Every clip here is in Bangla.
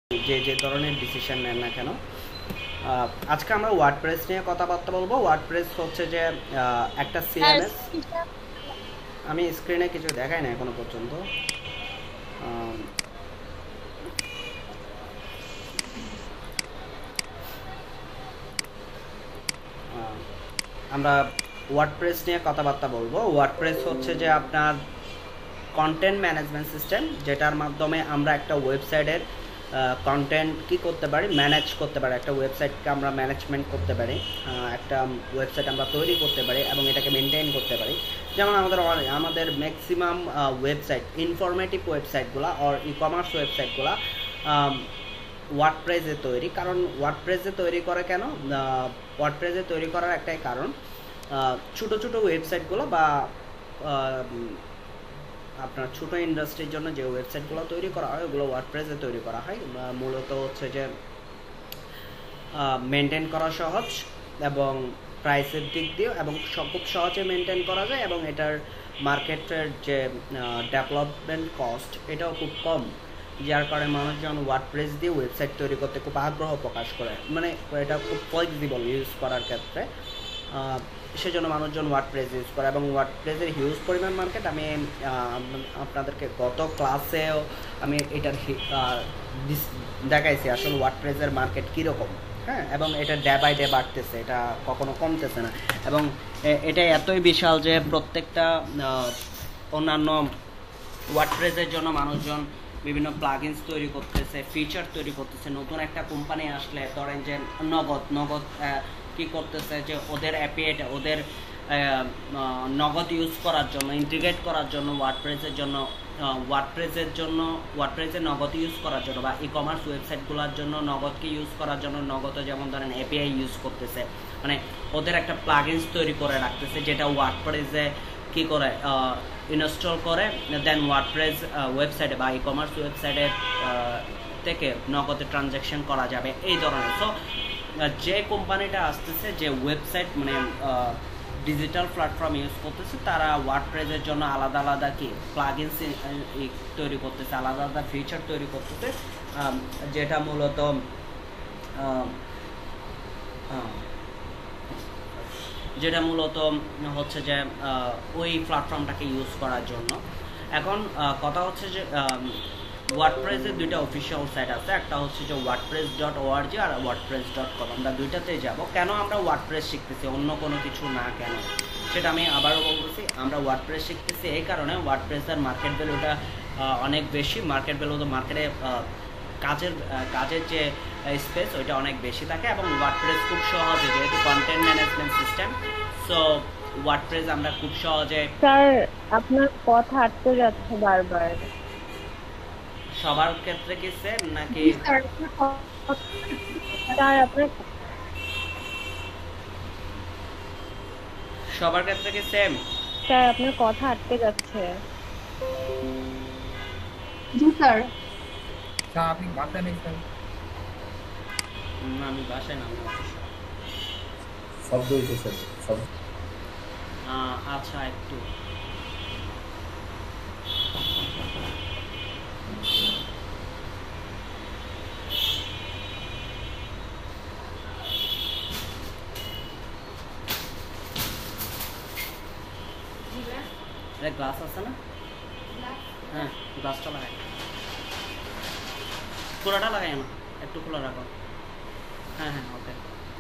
যে যে ধরনের ডিসিশন নেন না কেন। আজকে আমরা ওয়ার্ডপ্রেস নিয়ে কথাবার্তা বলবো। ওয়ার্ডপ্রেস হচ্ছে যে একটা সিএমএস। আমি স্ক্রিনে কিছু দেখাই না এখনো পর্যন্ত। আম, আহ, আমরা ওয়ার্ডপ্রেস নিয়ে কথাবার্তা বলবো। ওয়ার্ডপ্রেস হচ্ছে যে আপনার কন্টেন্ট ম্যানেজমেন্ট সিস্টেম, যেটার মাধ্যমে আমরা একটা ওয়েবসাইটের কন্টেন্ট কি করতে পারি, ম্যানেজ করতে পারি। একটা ওয়েবসাইটকে আমরা ম্যানেজমেন্ট করতে পারি, একটা ওয়েবসাইট আমরা তৈরি করতে পারি এবং এটাকে মেনটেন করতে পারি। যেমন আমাদের ম্যাক্সিমাম ওয়েবসাইট, ইনফরমেটিভ ওয়েবসাইটগুলো আর ই কমার্স ওয়েবসাইটগুলো ওয়ার্ডপ্রেসে তৈরি। কারণ ওয়ার্ডপ্রেসে তৈরি করে কেন? ওয়ার্ডপ্রেসে তৈরি করার একটাই কারণ, ছোটো ছোটো ওয়েবসাইটগুলো বা আপনার ছোটো ইন্ডাস্ট্রির জন্য যে ওয়েবসাইটগুলো তৈরি করা হয় ওগুলো ওয়ার্ডপ্রেসে তৈরি করা হয়। মূলত হচ্ছে যে মেনটেন করা সহজ এবং প্রাইসের দিক দিয়ে এবং খুব সহজে মেনটেন করা যায়, এবং এটার মার্কেটের যে ডেভেলপমেন্ট কস্ট এটাও খুব কম, যার কারণে মানুষজন ওয়ার্ডপ্রেস দিয়ে ওয়েবসাইট তৈরি করতে খুব আগ্রহ প্রকাশ করে। মানে এটা খুব ফ্লেক্সিবল ইউজ করার ক্ষেত্রে, সেজন্য মানুষজন ওয়ার্ডপ্রেস ইউজ করে এবং ওয়ার্ডপ্রেসের হিউজ পরিমাণ মার্কেট। আমি আপনাদেরকে গত ক্লাসেও আমি এটার দেখাইছি আসলে ওয়ার্ডপ্রেসের মার্কেট কীরকম। হ্যাঁ, এবং এটা ডে বাই ডে বাড়তেছে, এটা কখনো কমতেছে না। এবং এটা এতই বিশাল যে প্রত্যেকটা অন্যান্য ওয়ার্ডপ্রেসের জন্য মানুষজন বিভিন্ন প্লাগইনস তৈরি করতেছে, ফিচার তৈরি করতেছে। নতুন একটা কোম্পানি আসলে ধরেন যে নগদ কি করতেছে যে ওদের অ্যাপিএটা ওদের নগদ ইউজ করার জন্য, ইন্টিগ্রেট করার জন্য ওয়ার্ডপ্রেসে নগদ ইউজ করার জন্য বা ই কমার্স ওয়েবসাইটগুলোর জন্য নগদকে ইউজ করার জন্য নগদে যেমন ধরেন এপিআই ইউজ করতেছে। মানে ওদের একটা প্লাগইনস তৈরি করে রাখতেছে যেটা ওয়ার্ডপ্রেসে কি করে ইনস্টল করে, দেন ওয়ার্ডপ্রেস ওয়েবসাইটে বা ই কমার্স ওয়েবসাইটের থেকে নগদে ট্রানজ্যাকশন করা যাবে এই ধরনের। সো যে কোম্পানিটা আসতেছে, যে ওয়েবসাইট মানে ডিজিটাল প্ল্যাটফর্ম ইউজ করতেছে, তারা ওয়ার্ডপ্রেসের জন্য আলাদা আলাদা কি প্লাগইনস তৈরি করতেছে, আলাদা আলাদা ফিচার তৈরি করতেছে, যেটা মূলত হচ্ছে যে ওই প্ল্যাটফর্মটাকে ইউজ করার জন্য। এখন কথা হচ্ছে যে ওয়ার্ডপ্রেসের দুইটা অফিসিয়াল সাইট আছে, একটা হচ্ছে যে wordpress.org আর wordpress.com। আমরা দুইটাতেই যাব। কেন আমরা ওয়ার্ডপ্রেস শিখতেছি, অন্য কোনো কিছু না কেন, সেটা আমি আবারও বলতেছি। আমরা ওয়ার্ডপ্রেস শিখতেছি এই কারণে ওয়ার্ডপ্রেসের মার্কেট ভ্যালুটা অনেক বেশি। মার্কেট ভ্যালু তো মার্কেটে কাজের যে স্পেস ওইটা অনেক বেশি থাকে, এবং ওয়ার্ডপ্রেস খুব সহজে, যেহেতু content management system, so WordPress আমরা খুব সহজে। স্যার, আপনার কথা আটকে যাচ্ছে বারবার। সবার ক্ষেত্রে কি সেম নাকি? স্যার, আপনার সবার ক্ষেত্রে কি সেম? স্যার, আপনার কথা আটকে যাচ্ছে। জি স্যার। আপনি বাসায় নেই স্যার? না, আমি বাসায় না, শব্দ হইছে স্যার, শব্দ। আচ্ছা, একটু গ্লাস আছে না? হ্যাঁ, গ্লাসটা লাগাই, খোলাটা লাগাই না, একটু খোলা রাখো। হ্যাঁ হ্যাঁ, ওকে।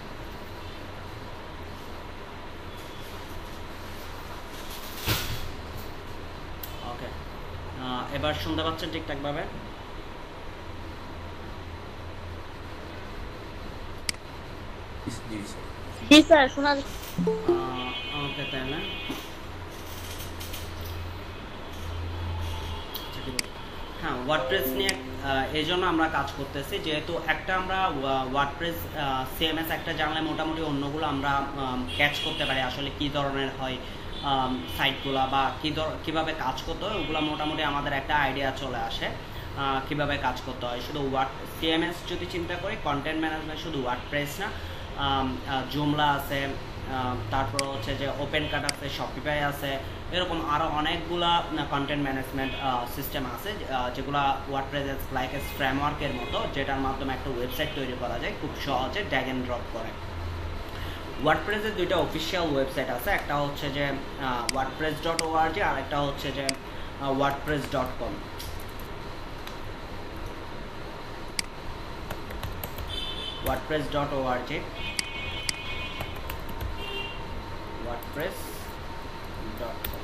ওকে, এবার শুনতে পাচ্ছেন ঠিকঠাকভাবে? জি স্যার, শোনা ওকে, তাই না? হ্যাঁ, ওয়ার্ডপ্রেস নিয়ে এই জন্য আমরা কাজ করতেছি, যেহেতু একটা আমরা ওয়ার্ডপ্রেস সিএমএস একটা জানলে মোটামুটি অন্যগুলো আমরা ক্যাচ করতে পারি, আসলে কি ধরনের হয় সাইটগুলো বা কীভাবে কাজ করতে হয়, ওগুলো মোটামুটি আমাদের একটা আইডিয়া চলে আসে কিভাবে কাজ করতে হয়। শুধু সিএমএস যদি চিন্তা করি, কন্টেন্ট ম্যানেজমেন্ট শুধু ওয়ার্ডপ্রেস না, জুমলা আছে, তারপর হচ্ছে যে ওপেন কাট আছে, শপিফাই আছে, এরকম আরও অনেকগুলা কন্টেন্ট ম্যানেজমেন্ট সিস্টেম আছে যেগুলো ওয়ার্ডপ্রেস লাইক এস ফ্রেমওয়ার্কের মতো, যেটার মাধ্যমে একটা ওয়েবসাইট তৈরি করা যায় খুব সহজে ড্র্যাগ অ্যান্ড ড্রপ করে। ওয়ার্ডপ্রেসের দুইটা অফিসিয়াল ওয়েবসাইট আছে, একটা হচ্ছে যে wordpress.org আর একটা হচ্ছে যে wordpress.com। wordpress.org, wordpress.com।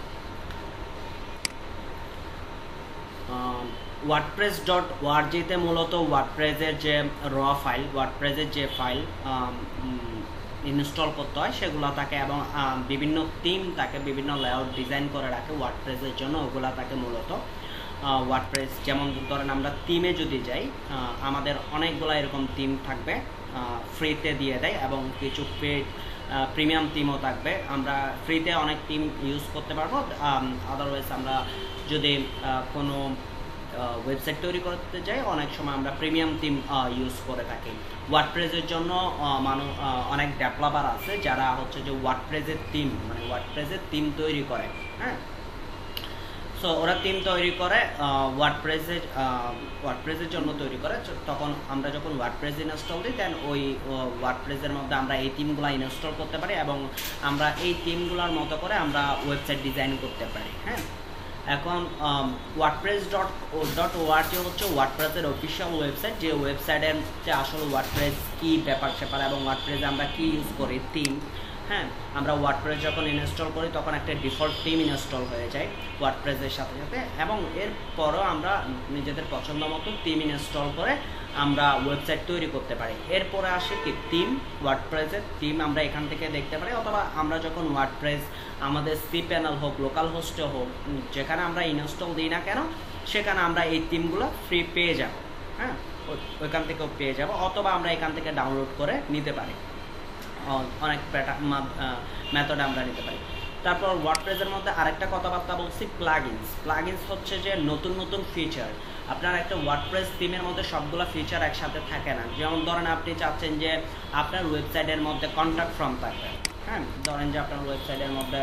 wordpress.org-তে মূলত ওয়ার্ডপ্রেসের যে ফাইল, ওয়ার্ডপ্রেসের যে ফাইল ইনস্টল করতে হয় সেগুলো থাকে, এবং বিভিন্ন থিম থাকে, বিভিন্ন লেআউট ডিজাইন করে রাখে ওয়ার্ডপ্রেসের জন্য, ওগুলা থাকে মূলত ওয়ার্ডপ্রেস। যেমন ধরেন আমরা থিমে যদি যাই, আমাদের অনেকগুলো এরকম থিম থাকবে, ফ্রিতে দিয়ে দেয়, এবং কিছু পেড প্রিমিয়াম থিমও থাকবে। আমরা ফ্রিতে অনেক থিম ইউজ করতে পারবো, আদারওয়াইজ আমরা যদি কোনো ওয়েবসাইট তৈরি করতে যাই অনেক সময় আমরা প্রিমিয়াম থিম ইউজ করে থাকি। ওয়ার্ডপ্রেসের জন্য অনেক ডেভেলপার আছে যারা হচ্ছে যে ওয়ার্ডপ্রেসের থিম, মানে ওয়ার্ডপ্রেসের থিম তৈরি করে, হ্যাঁ। সো ওরা থিম তৈরি করে ওয়ার্ডপ্রেসের জন্য তৈরি করে। তখন আমরা যখন ওয়ার্ডপ্রেস ইনস্টল দিই, দেন ওই ওয়ার্ডপ্রেসের মধ্যে আমরা এই থিমগুলো ইনস্টল করতে পারি, এবং আমরা এই থিমগুলোর মতো করে আমরা ওয়েবসাইট ডিজাইন করতে পারি, হ্যাঁ। এখন wordpress.org হচ্ছে ওয়ার্ডপ্রেসের অফিসিয়াল ওয়েবসাইট, যে ওয়েবসাইটের যে আসলে ওয়ার্ডপ্রেস কী ব্যাপার স্যাপার এবং ওয়ার্ডপ্রেসে আমরা কী ইউজ করি থিম, হ্যাঁ। আমরা ওয়ার্ডপ্রেস যখন ইনস্টল করি তখন একটা ডিফল্ট থিম ইনস্টল হয়ে যায় ওয়ার্ডপ্রেসের সাথে সাথে, এবং এরপরও আমরা নিজেদের পছন্দ মতো থিম ইনস্টল করে আমরা ওয়েবসাইট তৈরি করতে পারি। এরপরে আসে কি থিম, ওয়ার্ডপ্রেসের থিম আমরা এখান থেকে দেখতে পারি, অথবা আমরা যখন ওয়ার্ডপ্রেস আমাদের সি প্যানেল হোক, লোকাল হোস্টে হোক, যেখানে আমরা ইনস্টল দিই না কেন সেখানে আমরা এই থিমগুলো ফ্রি পেয়ে যাব, হ্যাঁ, ওইখান থেকেও পেয়ে যাব, অথবা আমরা এখান থেকে ডাউনলোড করে নিতে পারি, অনেক মেথড আমরা নিতে পারি। তারপর ওয়ার্ডপ্রেসের মধ্যে আরেকটা কথাবার্তা বলছি, প্লাগইনস হচ্ছে যে নতুন নতুন ফিচার। আপনার একটা ওয়ার্ডপ্রেস থিমের মধ্যে সবগুলো ফিচার একসাথে থাকে না। যেমন ধরেন আপনি চাচ্ছেন যে আপনার ওয়েবসাইটের মধ্যে কন্ট্যাক্ট ফর্ম থাকবে, হ্যাঁ, ধরেন যে আপনার ওয়েবসাইটের মধ্যে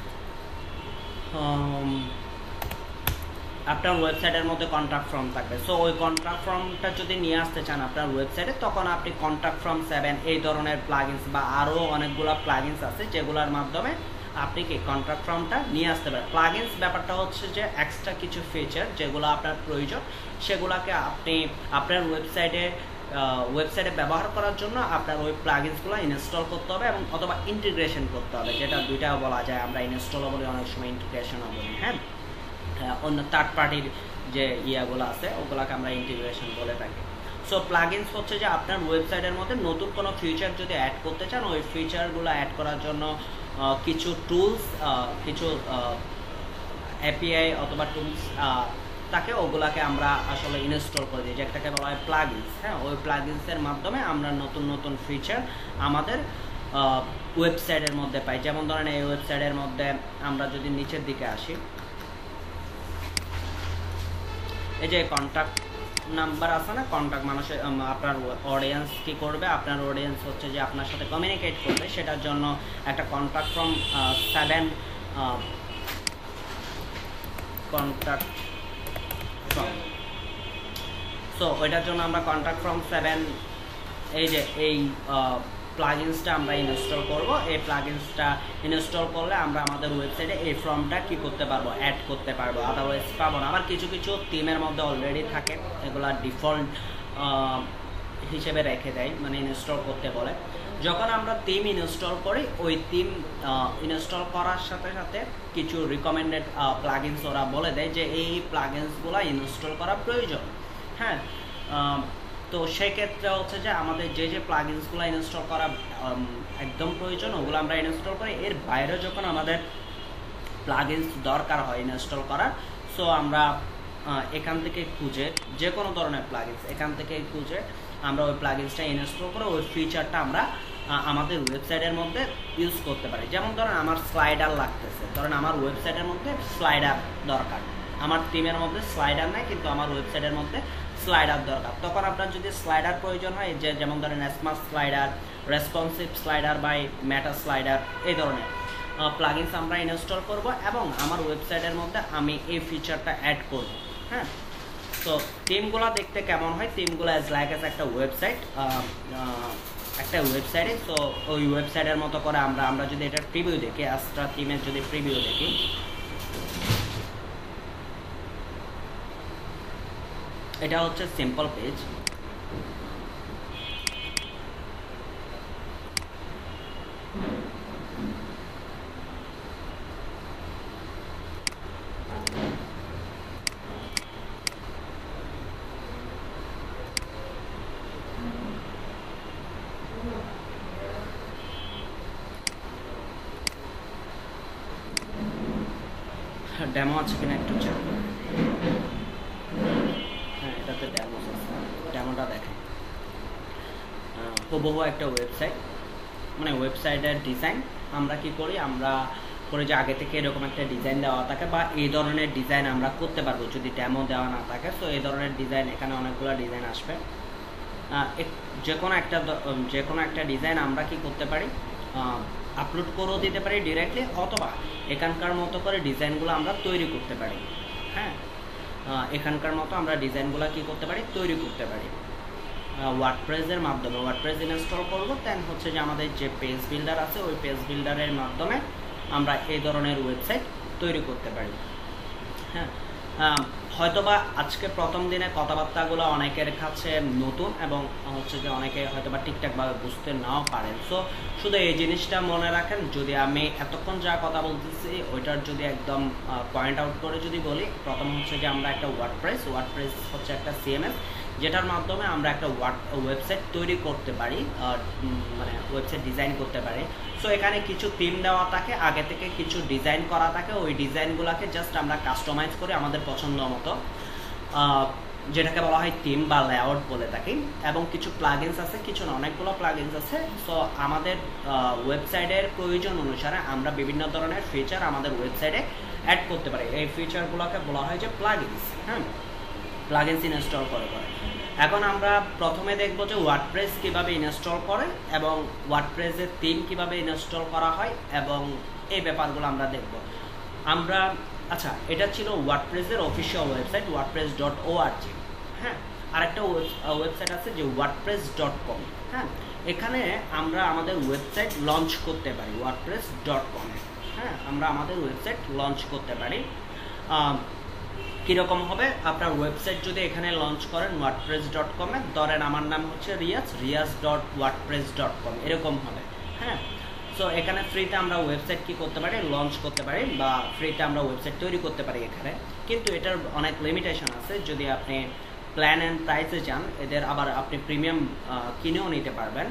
কন্ট্যাক্ট ফর্ম থাকবে। সো ওই কন্ট্যাক্ট ফর্মটা যদি নিয়ে আসতে চান আপনার ওয়েবসাইটে, তখন আপনি কন্ট্যাক্ট ফর্ম 7 এই ধরনের প্লাগইনস বা আরও অনেকগুলো প্লাগইনস আছে যেগুলোর মাধ্যমে আপনি কি কন্ট্যাক্ট ফর্মটা নিয়ে আসতে পারেন। প্লাগইনস ব্যাপারটা হচ্ছে যে এক্সট্রা কিছু ফিচার যেগুলো আপনার প্রয়োজন সেগুলোকে আপনি আপনার ওয়েবসাইটে ব্যবহার করার জন্য আপনার ওই প্লাগইনসগুলো ইনস্টল করতে হবে, এবং অথবা ইন্টিগ্রেশন করতে হবে, যেটা দুইটা বলা যায়, আমরা ইনস্টলও বলি অনেক সময় ইন্টিগ্রেশনও বলি, হ্যাঁ। অন্য থার্ড পার্টির যে ইয়াগুলো আছে ওগুলোকে আমরা ইন্টিগ্রেশন বলে থাকি। সো প্লাগইনস হচ্ছে যে আপনার ওয়েবসাইটের মধ্যে নতুন কোনো ফিচার যদি অ্যাড করতে চান, ওই ফিচারগুলো অ্যাড করার জন্য কিছু টুলস, কিছু এপিআই অথবা টুলস থাকে, ওগুলাকে আমরা আসলে ইনস্টল করে দিই, যেটাকে বলা হয় প্লাগইনস, হ্যাঁ। ওই প্লাগইনসের মাধ্যমে আমরা নতুন নতুন ফিচার আমাদের ওয়েবসাইটের মধ্যে পাই। যেমন ধরেন এই ওয়েবসাইটের মধ্যে আমরা যদি নিচের দিকে আসি, এই যে কন্ট্যাক্ট নাম্বার আছে না, কন্ট্যাক্ট মানুষের, আপনার অডিয়েন্স কি করবে, আপনার অডিয়েন্স হচ্ছে যে আপনার সাথে কমিউনিকেট করবে, সেটার জন্য একটা contact form 7 contact form. So ওইটার জন্য আমরা কন্ট্যাক্ট ফ্রম 7 এই প্লাগইনসটা আমরা ইনস্টল করব। এই প্লাগইনসটা ইনস্টল করলে আমরা আমাদের ওয়েবসাইটে এই ফর্মটা কি করতে পারবো, অ্যাড করতে পারবো, আদারওয়াইজ পাবো না। আবার কিছু কিছু থিমের মধ্যে অলরেডি থাকে, এগুলা ডিফল্ট হিসেবে রেখে দেয়, মানে ইনস্টল করতে বলে। যখন আমরা থিম ইনস্টল করি, ওই থিম ইনস্টল করার সাথে সাথে কিছু রিকমেন্ডেড প্লাগইনস ওরা বলে দেয় যে এই প্লাগইনসগুলো ইনস্টল করা প্রয়োজন, হ্যাঁ। তো সেক্ষেত্রে হচ্ছে যে আমাদের যে প্লাগইনসগুলো ইনস্টল করা একদম প্রয়োজন ওগুলো আমরা ইনস্টল করি। এর বাইরে যখন আমাদের প্লাগইনস দরকার হয় ইনস্টল করার, সো আমরা এখান থেকে খুঁজে, যে কোনো ধরনের প্লাগইনস এখান থেকে খুঁজে আমরা ওই প্লাগইনসটা ইনস্টল করে ওই ফিচারটা আমরা আমাদের ওয়েবসাইটের মধ্যে ইউজ করতে পারি। যেমন ধরেন আমার স্লাইডার লাগতেছে, ধরেন আমার ওয়েবসাইটের মধ্যে স্লাইডার দরকার, আমার থিমের মধ্যে স্লাইডার নাই কিন্তু আমার ওয়েবসাইটের মধ্যে স্লাইডার দরকার। তখন আপনার যদি স্লাইডার প্রয়োজন হয়, যে যেমন ধরেন smart slider, responsive slider by meta slider, এই ধরনের, প্লাগইনস আমরা ইনস্টল করব এবং আমার ওয়েবসাইটের মধ্যে আমি এই ফিচারটা অ্যাড করব। হ্যাঁ, তো থিমগুলো দেখতে কেমন হয়, থিমগুলো অ্যাজ লাইক অ্যাজ একটা ওয়েবসাইটে, তো ওই ওয়েবসাইটের মতো করে আমরা যদি এটার প্রিভিউ দেখি, অ্যাস্ট্রা থিমের যদি প্রিভিউ দেখি, এটা হচ্ছে সিম্পল পেজ। ডেমো আছে কিনা একটু চেক করুন। হ্যাঁ, এটাতে ডেমো আছে, ডেমোটা দেখেন। হুবহু একটা ওয়েবসাইট, মানে ওয়েবসাইটের ডিজাইন আমরা কি করি, আমরা করে যে আগে থেকে এরকম একটা ডিজাইন দেওয়া থাকে বা এই ধরনের ডিজাইন আমরা করতে পারবো যদি ডেমো দেওয়া না থাকে। তো এই ধরনের ডিজাইন, এখানে অনেকগুলো ডিজাইন আসবে। যে কোনো একটা ডিজাইন আমরা কি করতে পারি, আপলোড করেও দিতে পারি ডিরেক্টলি, অথবা এখানকার মতো করে ডিজাইনগুলো আমরা তৈরি করতে পারি। হ্যাঁ, এখানকার মতো আমরা ডিজাইনগুলো কি করতে পারি, তৈরি করতে পারি ওয়ার্ডপ্রেসের মাধ্যমে। ওয়ার্ডপ্রেস ইনস্টল করবো, দেন হচ্ছে যে আমাদের যে পেজ বিল্ডার আছে ওই পেজ বিল্ডারের মাধ্যমে আমরা এই ধরনের ওয়েবসাইট তৈরি করতে পারি। হ্যাঁ, হয়তোবা আজকে প্রথম দিনে কথাবার্তাগুলো অনেকের কাছে নতুন এবং হচ্ছে যে অনেকে হয়তোবা ঠিকঠাকভাবে বুঝতে নাও পারেন। সো শুধু এই জিনিসটা মনে রাখেন, যদি আমি এতক্ষণ যা কথা বলতেছি ওইটার যদি একদম পয়েন্ট আউট করে যদি বলি, প্রথম হচ্ছে যে আমরা একটা ওয়ার্ডপ্রেস হচ্ছে একটা সিএমএস, যেটার মাধ্যমে আমরা একটা ওয়েবসাইট তৈরি করতে পারি, মানে ওয়েবসাইট ডিজাইন করতে পারি। সো এখানে কিছু থিম দেওয়া থাকে, আগে থেকে কিছু ডিজাইন করা থাকে, ওই ডিজাইনগুলোকে জাস্ট আমরা কাস্টমাইজ করে আমাদের পছন্দ মতো, যেটাকে বলা হয় থিম বা লেআউট বলে থাকি। এবং কিছু প্লাগইনস আছে, কিছু না, অনেকগুলো প্লাগইনস আছে। সো আমাদের ওয়েবসাইটের প্রয়োজন অনুসারে আমরা বিভিন্ন ধরনের ফিচার আমাদের ওয়েবসাইটে অ্যাড করতে পারি। এই ফিচারগুলোকে বলা হয় যে প্লাগইনস। হ্যাঁ, প্লাগইনস ইনস্টল করে। এখন আমরা প্রথমে দেখব যে ওয়ার্ডপ্রেস কিভাবে ইনস্টল করে এবং ওয়ার্ডপ্রেসের থিম কিভাবে ইনস্টল করা হয় এবং এই ব্যাপারগুলো আমরা দেখব। আচ্ছা, এটা ছিল ওয়ার্ডপ্রেসের অফিসিয়াল ওয়েবসাইট wordpress.org। হ্যাঁ, আরেকটা ওয়েবসাইট আছে যে wordpress.com। হ্যাঁ, এখানে আমরা আমাদের ওয়েবসাইট লঞ্চ করতে পারি wordpress.com। হ্যাঁ, আমরা আমাদের ওয়েবসাইট লঞ্চ করতে পারি। কীরকম হবে, আপনার ওয়েবসাইট যদি এখানে লঞ্চ করেন wordpress.com এ, ধরেন আমার নাম হচ্ছে রিয়াজ.wordpress.com, এরকম হবে। হ্যাঁ, সো এখানে ফ্রিতে আমরা ওয়েবসাইট কি করতে পারি, লঞ্চ করতে পারি বা ফ্রিতে আমরা ওয়েবসাইট তৈরি করতে পারি এখানে। কিন্তু এটার অনেক লিমিটেশন আছে। যদি আপনি প্ল্যান অ্যান্ড প্রাইসে যান, এদের আবার আপনি প্রিমিয়াম কিনেও নিতে পারবেন।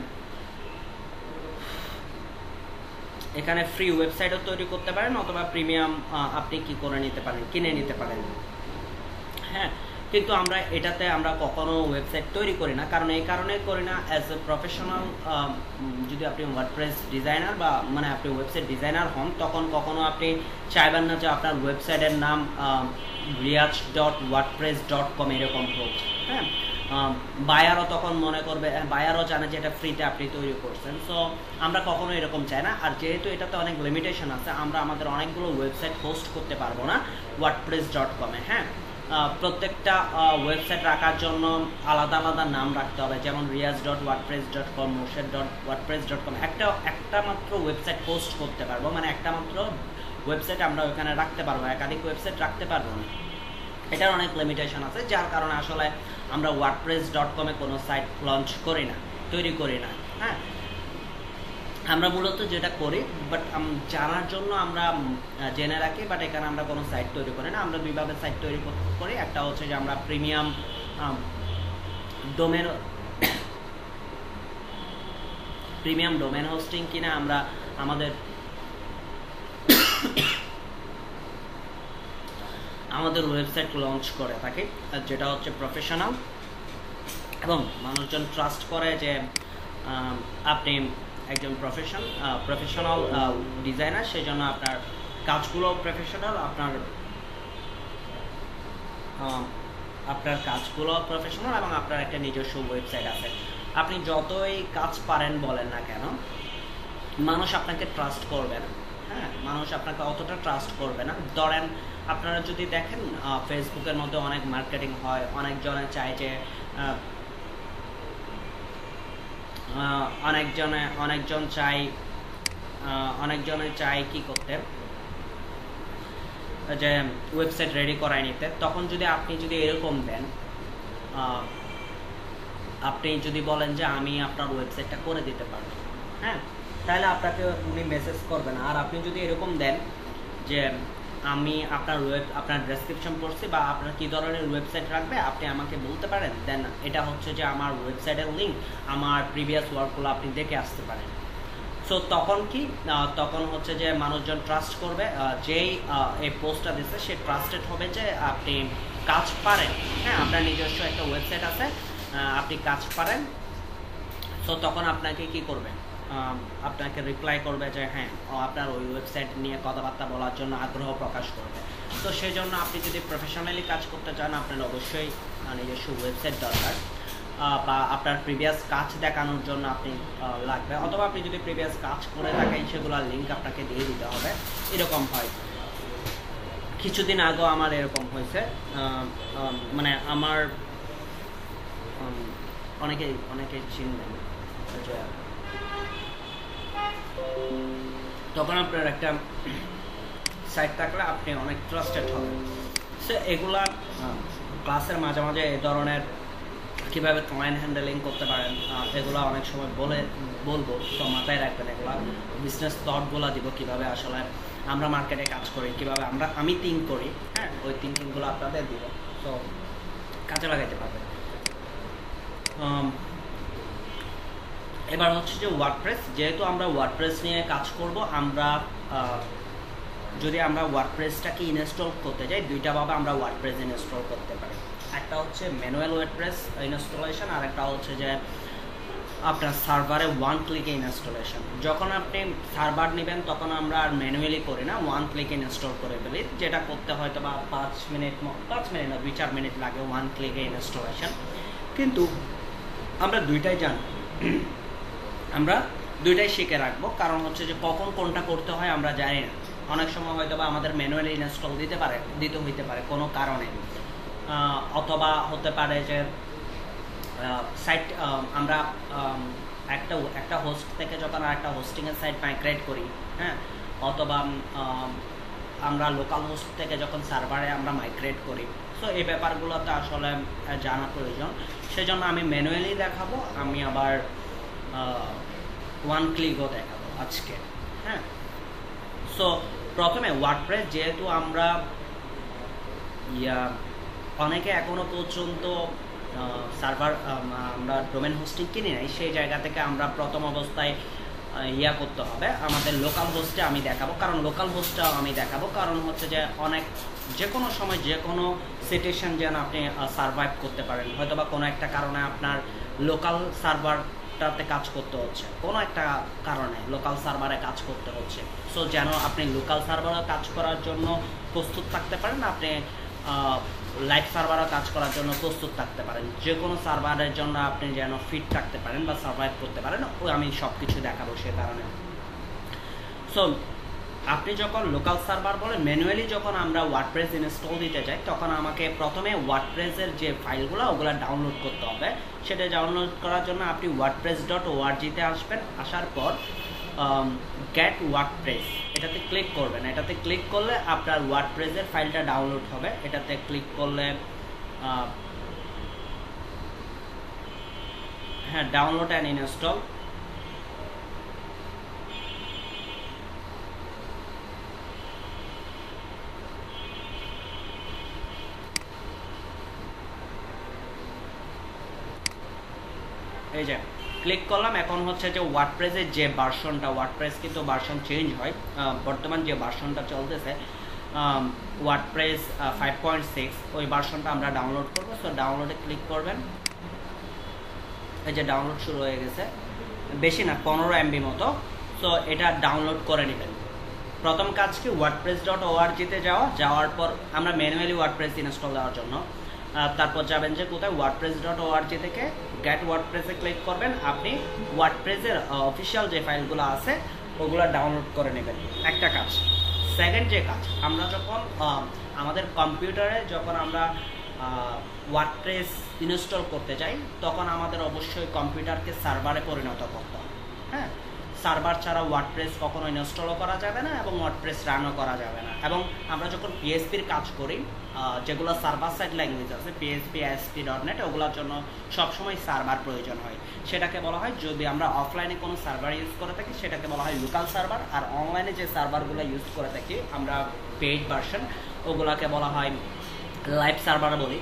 এখানে ফ্রি ওয়েবসাইটও তৈরি করতে পারেন, অথবা প্রিমিয়াম আপনি কি করে নিতে পারেন, কিনে নিতে পারেন। হ্যাঁ, কিন্তু আমরা এটাতে আমরা কখনো ওয়েবসাইট তৈরি করি না। কারণ এই কারণে করি না, অ্যাজ এ প্রফেশনাল যদি আপনি ওয়ার্ডপ্রেস ডিজাইনার বা মানে আপনি ওয়েবসাইট ডিজাইনার হন, তখন কখনো আপনি চাইবেন না যে আপনার ওয়েবসাইটের নাম riaz.wordpress.com এরকম হোক। হ্যাঁ, বায়ারও তখন মনে করবে, বায়ারও জানে যে এটা ফ্রিতে আপনি তৈরি করছেন। সো আমরা কখনো এরকম চাই না। আর যেহেতু এটাতে অনেক লিমিটেশন আছে, আমরা আমাদের অনেকগুলো ওয়েবসাইট হোস্ট করতে পারবো না wordpress.com এ। হ্যাঁ, প্রত্যেকটা ওয়েবসাইট রাখার জন্য আলাদা আলাদা নাম রাখতে হবে, যেমন riaz.wordpress.com, morshed.wordpress.com। একটা মাত্র ওয়েবসাইট হোস্ট করতে পারবো, মানে একটা মাত্র ওয়েবসাইট আমরা ওখানে রাখতে পারবো, একাধিক ওয়েবসাইট রাখতে পারবো না। এটার অনেক লিমিটেশন আছে, যার কারণে আসলে আমরা wordpress.com এ কোনো সাইট লঞ্চ করি না, তৈরি করি না। হ্যাঁ, আমরা মূলত যেটা করি, বাট জানার জন্য আমরা জেনে রাখি, বাট এখানে আমরা কোনো সাইট তৈরি করি না। আমরা দুইভাবে সাইট তৈরি করি। একটা হচ্ছে যে আমরা প্রিমিয়াম ডোমেন হোস্টিং কিনা আমরা আমাদের ওয়েবসাইট লঞ্চ করে থাকি, যেটা হচ্ছে প্রফেশনাল এবং মানুষজন ট্রাস্ট করে যে আপনি একজন প্রফেশনাল ডিজাইনার, সেই জন্য আপনার কাজগুলো প্রফেশনাল, আপনার কাজগুলো প্রফেশনাল এবং আপনার একটা নিজস্ব ওয়েবসাইট আছে। আপনি যতই কাজ পারেন বলেন না কেন, মানুষ আপনাকে ট্রাস্ট করবে না। হ্যাঁ, হ্যাঁ, মানুষ আপনাকে অতটা ট্রাস্ট করবে না। ধরেন আপনারা যদি দেখেন ফেসবুকের মধ্যে অনেক মার্কেটিং হয়, অনেকজন চায় কি করতে, যে ওয়েবসাইট রেডি করায় নিতে। তখন যদি আপনি এরকম দেন, আপনি যদি বলেন যে আমি আপনার ওয়েবসাইটটা করে দিতে পারবো, হ্যাঁ, তাহলে আপনাকে উনি মেসেজ করবে না। আর আপনি যদি এরকম দেন যে আমি আপনার ডেসক্রিপশন পড়ছি বা আপনার কী ধরনের ওয়েবসাইট রাখবে আপনি আমাকে বলতে পারেন, দেন এটা হচ্ছে যে আমার ওয়েবসাইটের লিঙ্ক, আমার প্রিভিয়াস ওয়ার্কগুলো আপনি দেখে আসতে পারেন। সো তখন হচ্ছে যে মানুষজন ট্রাস্ট করবে, যেই এই পোস্টটা দিচ্ছে সে ট্রাস্টেড হবে যে আপনি কাজ পারেন, হ্যাঁ, আপনার নিজস্ব একটা ওয়েবসাইট আছে, আপনি কাজ পারেন। সো তখন আপনাকে কি করবে, আপনাকে রিপ্লাই করবে যে হ্যাঁ, আপনার ওই ওয়েবসাইট নিয়ে কথাবার্তা বলার জন্য আগ্রহ প্রকাশ করবে। তো সেই জন্য আপনি যদি প্রফেশনালি কাজ করতে চান, আপনার অবশ্যই নিজস্ব ওয়েবসাইট দরকার, বা আপনার প্রিভিয়াস কাজ দেখানোর জন্য আপনি লাগবে, অথবা আপনি যদি প্রিভিয়াস কাজ করে থাকেন সেগুলোর লিঙ্ক আপনাকে দিয়ে দিতে হবে। এরকম হয়। কিছুদিন আগেও আমার এরকম হয়েছে, মানে আমার অনেকে চিনবেন, তখন আপনার একটা সাইট থাকলে আপনি অনেক ট্রাস্টেড হবেন। সো এগুলা ক্লাসের মাঝে মাঝে এই ধরনের কীভাবে ক্লায়েন্ট হ্যান্ডেলিং করতে পারেন এগুলো অনেক সময় বলবো। তো মাথায় রাখবেন, এগুলো বিজনেস থটগুলো দিব, কীভাবে আসলে আমরা মার্কেটে কাজ করি, কীভাবে আমি থিঙ্ক করি, হ্যাঁ, ওই থিঙ্কিংগুলো আপনাদের দিব, তো কাজে লাগাইতে পারবেন। এবার হচ্ছে যে ওয়ার্ডপ্রেস, যেহেতু আমরা ওয়ার্ডপ্রেস নিয়ে কাজ করব, যদি আমরা ওয়ার্ডপ্রেসটাকে ইনস্টল করতে যাই, দুইটাভাবে আমরা ওয়ার্ডপ্রেস ইনস্টল করতে পারি। একটা হচ্ছে ম্যানুয়াল ওয়ার্ডপ্রেস ইনস্টলেশন, আর একটা হচ্ছে যে আপনার সার্ভারে ওয়ান ক্লিকে ইনস্টলেশন। যখন আপনি সার্ভার নেবেন তখন আমরা আর ম্যানুয়ালি করি না, ওয়ান ক্লিকে ইনস্টল করে ফেলি, যেটা করতে হয়তো বা 5 মিনিট না 2-4 মিনিট লাগে ওয়ান ক্লিকে ইনস্টলেশন। কিন্তু আমরা দুইটাই জানি, আমরা দুইটাই শিখে রাখবো, কারণ হচ্ছে যে কখন কোনটা করতে হয় আমরা জানি না। অনেক সময় হয়তো বা আমাদের ম্যানুয়ালি ইনস্টল দিতে হইতে পারে কোনো কারণে, অথবা হতে পারে যে সাইট আমরা একটা হোস্ট থেকে যখন আরেকটা হোস্টিংয়ের সাইট মাইগ্রেট করি, হ্যাঁ, অথবা আমরা লোকাল হোস্ট থেকে যখন সার্ভারে আমরা মাইগ্রেট করি। সো এই ব্যাপারগুলোতে আসলে জানা প্রয়োজন, সেজন্য আমি ম্যানুয়ালি দেখাবো, আমি আবার ওয়ান ক্লিকও দেখাবো আজকে, হ্যাঁ। সো প্রথমে ওয়ার্ডপ্রেস, যেহেতু আমরা অনেকে এখনো পর্যন্ত সার্ভার আমরা ডোমেন হোস্টিং কিনি নাই, সেই জায়গা থেকে আমরা প্রথম অবস্থায় করতে হবে, আমাদের লোকাল হোস্টে আমি দেখাবো, কারণ হচ্ছে যে যে কোনো সময় যে কোনো সিচুয়েশন যেন আপনি সার্ভাইভ করতে পারেন। হয়তো বা কোনো একটা কারণে আপনার লোকাল সার্ভারটাতে কাজ করতে হচ্ছে, কোনো একটা কারণে লোকাল সার্ভারে কাজ করতে হচ্ছে। সো যেন আপনি লোকাল সার্ভারে কাজ করার জন্য প্রস্তুত থাকতে পারেন, আপনি লাইভ সার্ভারও কাজ করার জন্য প্রস্তুত থাকতে পারেন, যে কোনো সার্ভারের জন্য আপনি যেন ফিট থাকতে পারেন বা সার্ভাইভ করতে পারেন, আমি সব কিছু দেখাবো সে কারণে। সো আপনি যখন লোকাল সার্ভার বলে ম্যানুয়ালি যখন আমরা ওয়ার্ডপ্রেস ইনস্টল দিতে চাই, তখন আমাকে প্রথমে ওয়ার্ডপ্রেসের যে ফাইলগুলো ওগুলো ডাউনলোড করতে হবে। সেটা ডাউনলোড করার জন্য আপনি wordpress.org-তে আসবেন, আসার পর গেট ওয়ার্ডপ্রেস এটাতে ক্লিক করবেন। এটাতে ক্লিক করলে আপনার ওয়ার্ডপ্রেসের ফাইলটা ডাউনলোড হবে। এটাতে ক্লিক করলে হ্যাঁ, ডাউনলোড অ্যান্ড ইনস্টল, এই যে ক্লিক করলাম। এখন হচ্ছে যে ওয়ার্ডপ্রেসের যে ভার্সনটা, ওয়ার্ডপ্রেস কিন্তু ভার্সন চেঞ্জ হয়, বর্তমান যে ভার্সনটা চলতেছে ওয়ার্ডপ্রেস 5.6, ওই ভার্সনটা আমরা ডাউনলোড করবো। সো ডাউনলোডে ক্লিক করবেন, এই যে ডাউনলোড শুরু হয়ে গেছে, বেশি না 15 MB মতো। সো এটা ডাউনলোড করে নেবেন। প্রথম কাজ কি, wordpress.org-তে যাওয়ার পর আমরা ম্যানুয়ালি ওয়ার্ডপ্রেস ইনস্টল দেওয়ার জন্য তারপর যাবেন যে কোথায়, wordpress.org থেকে গেট ওয়ার্ডপ্রেসে ক্লিক করবেন। আপনি ওয়ার্ডপ্রেসের অফিসিয়াল যে ফাইলগুলো আছে ওগুলো ডাউনলোড করে নেবেন, একটা কাজ। সেকেন্ড যে কাজ, আমরা যখন আমাদের কম্পিউটারে যখন আমরা ওয়ার্ডপ্রেস ইনস্টল করতে যাই, তখন আমাদের অবশ্যই কম্পিউটারকে সার্ভারে পরিণত করতে হবে। হ্যাঁ, সার্ভার ছাড়া ওয়ার্ডপ্রেস কখনো ইনস্টলও করা যাবে না এবং ওয়ার্ডপ্রেস রানও করা যাবে না। এবং আমরা যখন পিএইচপির কাজ করি, যেগুলো সার্ভার সাইড ল্যাঙ্গুয়েজ আছে, পিএইচপি, ASP.NET, ওগুলোর জন্য সবসময় সার্ভার প্রয়োজন হয়। সেটাকে বলা হয়, যদি আমরা অফলাইনে কোনো সার্ভার ইউজ করে থাকি সেটাকে বলা হয় লোকাল সার্ভার, আর অনলাইনে যে সার্ভারগুলো ইউজ করে থাকি আমরা পেইড ভার্সন, ওগুলোকে বলা হয় লাইভ সার্ভার বলি।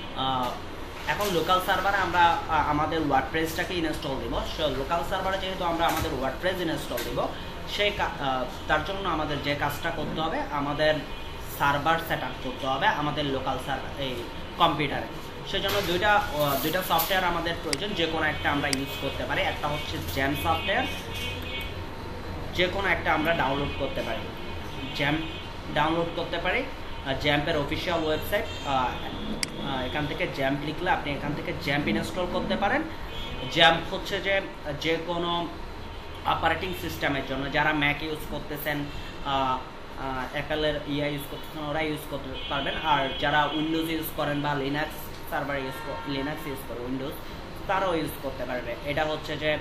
এখন লোকাল সার্ভারে আমরা আমাদের ওয়ার্ডপ্রেসটাকে ইনস্টল দিব। লোকাল সার্ভারে যেহেতু আমরা আমাদের ওয়ার্ডপ্রেস ইনস্টল দিব, সেই তার জন্য আমাদের যে কাজটা করতে হবে, আমাদের সার্ভার সেট আপ করতে হবে আমাদের লোকাল সার্ভার এই কম্পিউটারে। সেজন্য দুইটা সফটওয়্যার আমাদের প্রয়োজন, যে কোনো একটা আমরা ইউজ করতে পারি। একটা হচ্ছে জ্যাম সফটওয়্যার, যে কোনো একটা আমরা ডাউনলোড করতে পারি, জ্যাম ডাউনলোড করতে পারি। জ্যাম্পের অফিসিয়াল ওয়েবসাইট, এখান থেকে জ্যাম্প লিখলে আপনি এখান থেকে জ্যাম্প ইনস্টল করতে পারেন। জ্যাম্প হচ্ছে যে কোনো অপারেটিং সিস্টেমের জন্য, যারা ম্যাক ইউজ করতেছেন, অ্যাপেলের ইউজ করতেছেন, ওরা ইউজ করতে পারবেন। আর যারা উইন্ডোজ ইউজ করেন বা লিনাক্স সার্ভার লিনাক্স ইউজ করে উইন্ডোজ, তারাও ইউজ করতে পারবে। এটা হচ্ছে যে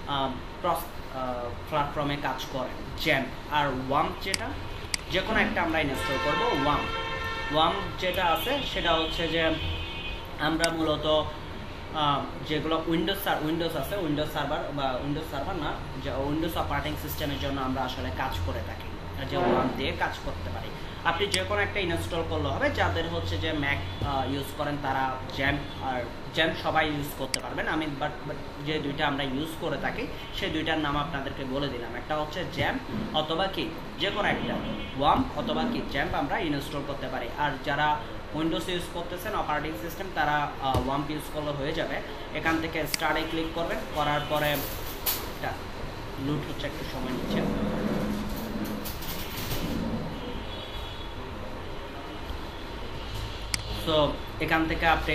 প্ল্যাটফর্মে কাজ করে জ্যাম্প। আর ওয়াম্প, যেটা যে কোনো একটা আমরা ইনস্টল করবো। ওয়াম্প যেটা আছে সেটা হচ্ছে যে আমরা মূলত যেগুলো উইন্ডোজ আছে, উইন্ডোজ সার্ভার না, যে উইন্ডোজ অপারেটিং সিস্টেমের জন্য আমরা আসলে কাজ করে থাকি, যে ওয়াম্প দিয়ে কাজ করতে পারি। আপনি যে কোনো একটা ইনস্টল করলে হবে। যাদের হচ্ছে যে ম্যাক ইউজ করেন তারা জ্যাম্প সবাই ইউজ করতে পারবেন। আমি বাট যে দুইটা আমরা ইউজ করে থাকি সেই দুইটার নাম আপনাদেরকে বলে দিলাম। একটা হচ্ছে জ্যাম্প অথবা কি যে কোনো একটা ওয়াম্প অথবা কি জ্যাম্প আমরা ইনস্টল করতে পারি। আর যারা উইন্ডোজ ইউজ করতেছেন অপারেটিং সিস্টেম, তারা ওয়াম্প ইউজ করলে হয়ে যাবে। এখান থেকে স্টার্টে ক্লিক করবেন, করার পরে এটা লুট হচ্ছে, একটু সময় নিচ্ছে। তো এখান থেকে আপনি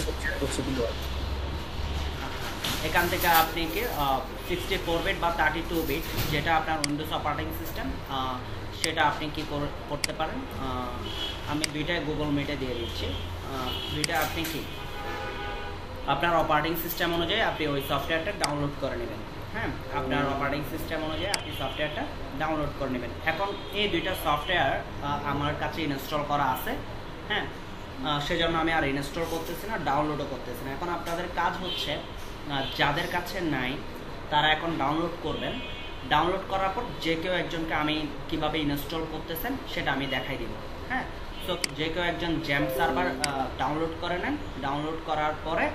কি 64 বিট বা 32 বিট, যেটা আপনার উইন্ডোজ অপারেটিং সিস্টেম, সেটা আপনি কি করতে পারেন। আমি দুইটাই গুগল মিটে দিয়ে দিচ্ছি। দুইটা আপনি কি আপনার অপারেটিং সিস্টেম অনুযায়ী আপনি ওই সফটওয়্যারটা ডাউনলোড করে নেবেন। হ্যাঁ, আপনার অপারেটিং সিস্টেম অনুযায়ী আপনি সফটওয়্যারটা ডাউনলোড করে নেবেন। এখন এই দুইটা সফটওয়্যার আমার কাছে ইনস্টল করা আছে। হ্যাঁ, সেজন্য আমি আর ইনস্টল করতেছি না, ডাউনলোডও করতেছি না। এখন আপনাদের কাজ হচ্ছে, যাদের কাছে নাই তারা এখন ডাউনলোড করবেন। ডাউনলোড করার পর যে কেউ একজনকে আমি কিভাবে ইনস্টল করতেছেন সেটা আমি দেখাই দিব। হ্যাঁ, তো যে কেউ একজন জ্যাম্প সার্ভার ডাউনলোড করে নেন। ডাউনলোড করার পরে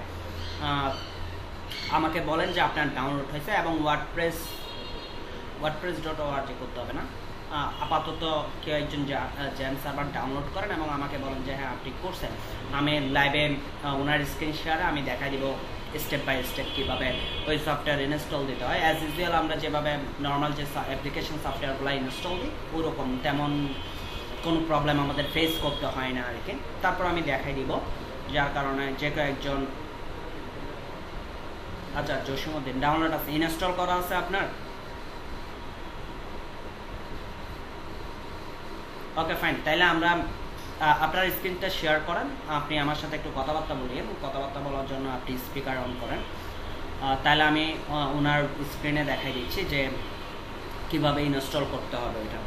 আমাকে বলেন যে আপনার ডাউনলোড হয়েছে, এবং wordpress.org করতে হবে না। আপাতত কেউ একজন জ্যাম সার্ভার ডাউনলোড করেন এবং আমাকে বলেন যে হ্যাঁ আপনি করছেন। আমি লাইভে ওনার স্ক্রিন শেয়ারে আমি দেখাই দিব স্টেপ বাই স্টেপ কীভাবে ওই সফটওয়্যার ইনস্টল দিতে হয়। অ্যাজ ইউজুয়াল আমরা যেভাবে নর্মাল যে অ্যাপ্লিকেশন সফটওয়্যারগুলো ইনস্টল দিই, ওরকম তেমন কোনো প্রবলেম আমাদের ফেস করতে হয় না আর কি। তারপর আমি দেখাই দিব, যার কারণে যে কেউ একজন, আচ্ছা জসীমউদ্দিন ডাউনলোড আছে, ইনস্টল করা আছে আপনার। ওকে ফাইন, তাইলে আমরা আপনার স্ক্রিনটা শেয়ার করেন, আপনি আমার সাথে একটু কথাবার্তা বলিয়ে, কথাবার্তা বলার জন্য আপনি স্পিকার অন করেন। তাহলে আমি ওনার স্ক্রিনে দেখাই দিচ্ছি যে কিভাবে ইনস্টল করতে হবে এটা।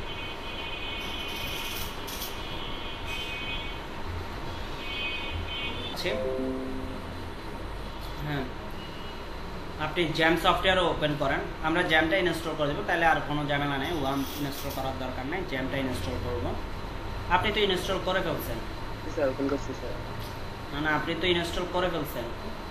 হ্যাঁ, আপনি জ্যাম সফটওয়্যারও ওপেন করেন, আমরা জ্যামটা ইনস্টল করে দেবো, তাহলে আর কোনো ঝামেলা নেই, ওয়ার্ম ইনস্টল করার দরকার নেই, জ্যামটা ইনস্টল করবো। আপনি তো ইনস্টল করে ফেলছেন স্যার, ওপেন করছি স্যার। না, আপনি তো ইনস্টল করে ফেলছেন।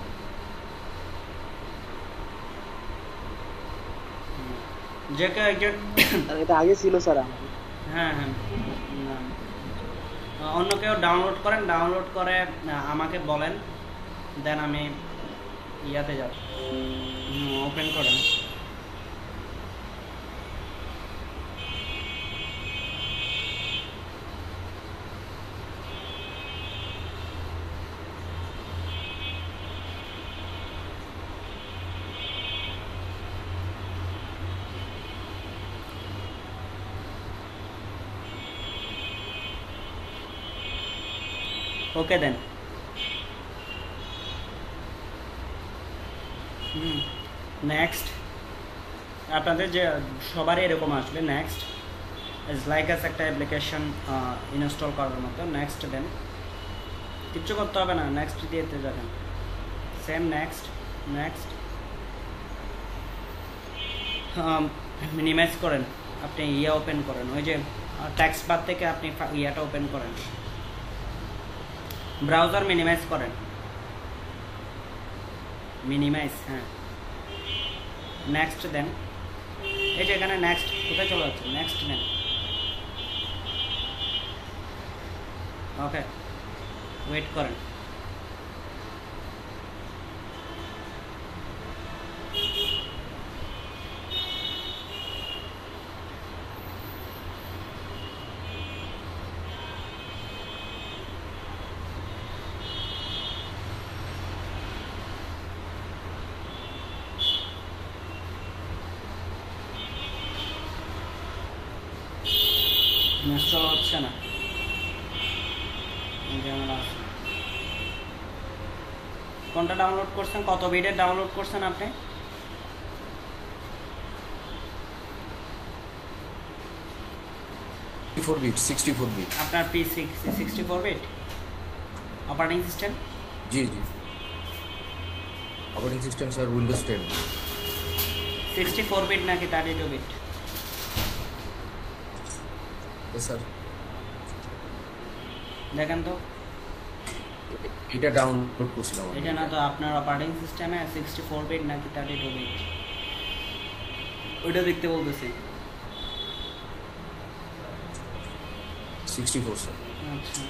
যে কেউ একজন, এটা আগে ছিল স্যার আমার। হ্যাঁ হ্যাঁ, অন্য কেউ ডাউনলোড করেন, ডাউনলোড করে আমাকে বলেন, দেন আমি ইয়াতে যাব, ওপেন করেন। ওকে দেন। নেক্সট আপনাদের যে সবারই এরকম আসবে। নেক্সট ইজ লাইক অ্যাস একটা অ্যাপ্লিকেশন ইনস্টল করার মতো। নেক্সট দেন, কিচ্ছু করতে হবে না, নেক্সট দিতে যাবেন। Same next. নেক্সট মিনিমাইজ করেন, আপনি ইয়ে ওপেন করেন, ওই যে টেক্সট বার থেকে আপনি ইয়াটা ওপেন করেন, ব্রাউজার মিনিমাইজ করেন। মিনিমাইজ, হ্যাঁ। নেক্সট দেন, এই যে এখানে নেক্সট কোথায় চলে যাচ্ছে, নেক্সট দেন। ওকে, ওয়েট করেন। ইনস্টল হচ্ছে না, কোনটা ডাউনলোড করছেন, কত বিটের ডাউনলোড করছেন আপনি? আপনার P6 64 বিট অপারেটিং সিস্টেম? जी जी operating system sir Windows 10 64 bit নাকি 32 বিট? सर দেখেন তো, এটা ডাউনলোড করছিলাম এটা না তো আপনার অপারেটিং সিস্টেমে 64 বিট নাকি 32 বিট, ওইটা দেখতে বলতেছি। 64 सर আচ্ছা,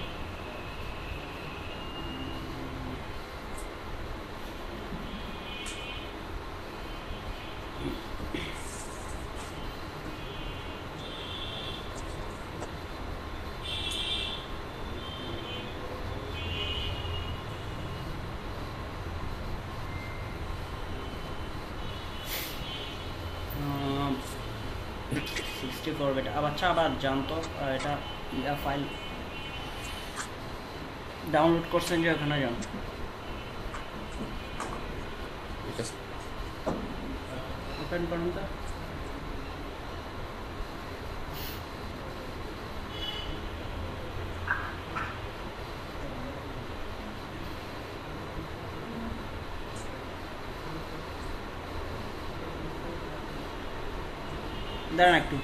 আহ, 64 বিট। আচ্ছা, আবার জানতো এটা ইয়া ফাইল ডাউনলোড করছেন যে ওখানে যান। এটা ওপেন করুন তো। দাঁড়ান একটু,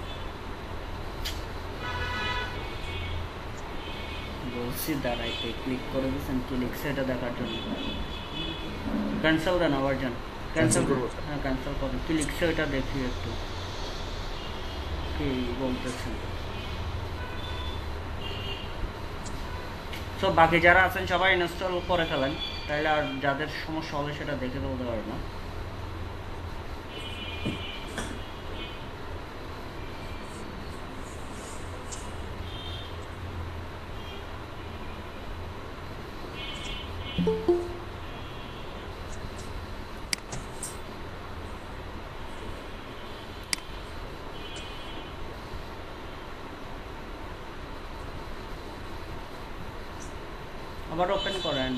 বলছি দাঁড়াইতে, ক্লিক করে দিয়েছেন, কি লিখছে এটা দেখার জন্য। ক্যান্সেল দেন, আবার যান, ক্যান্সেল করবো। হ্যাঁ, ক্যান্সেল করুন, কি লিখছে ওইটা দেখি একটু, কি বলতেছেন। তো বাকি যারা আছেন সবাই ইনস্টল করে ফেলেন, তাহলে আর যাদের সমস্যা হবে সেটা দেখে বলতে পারবে না। আবার ওপেন করেন।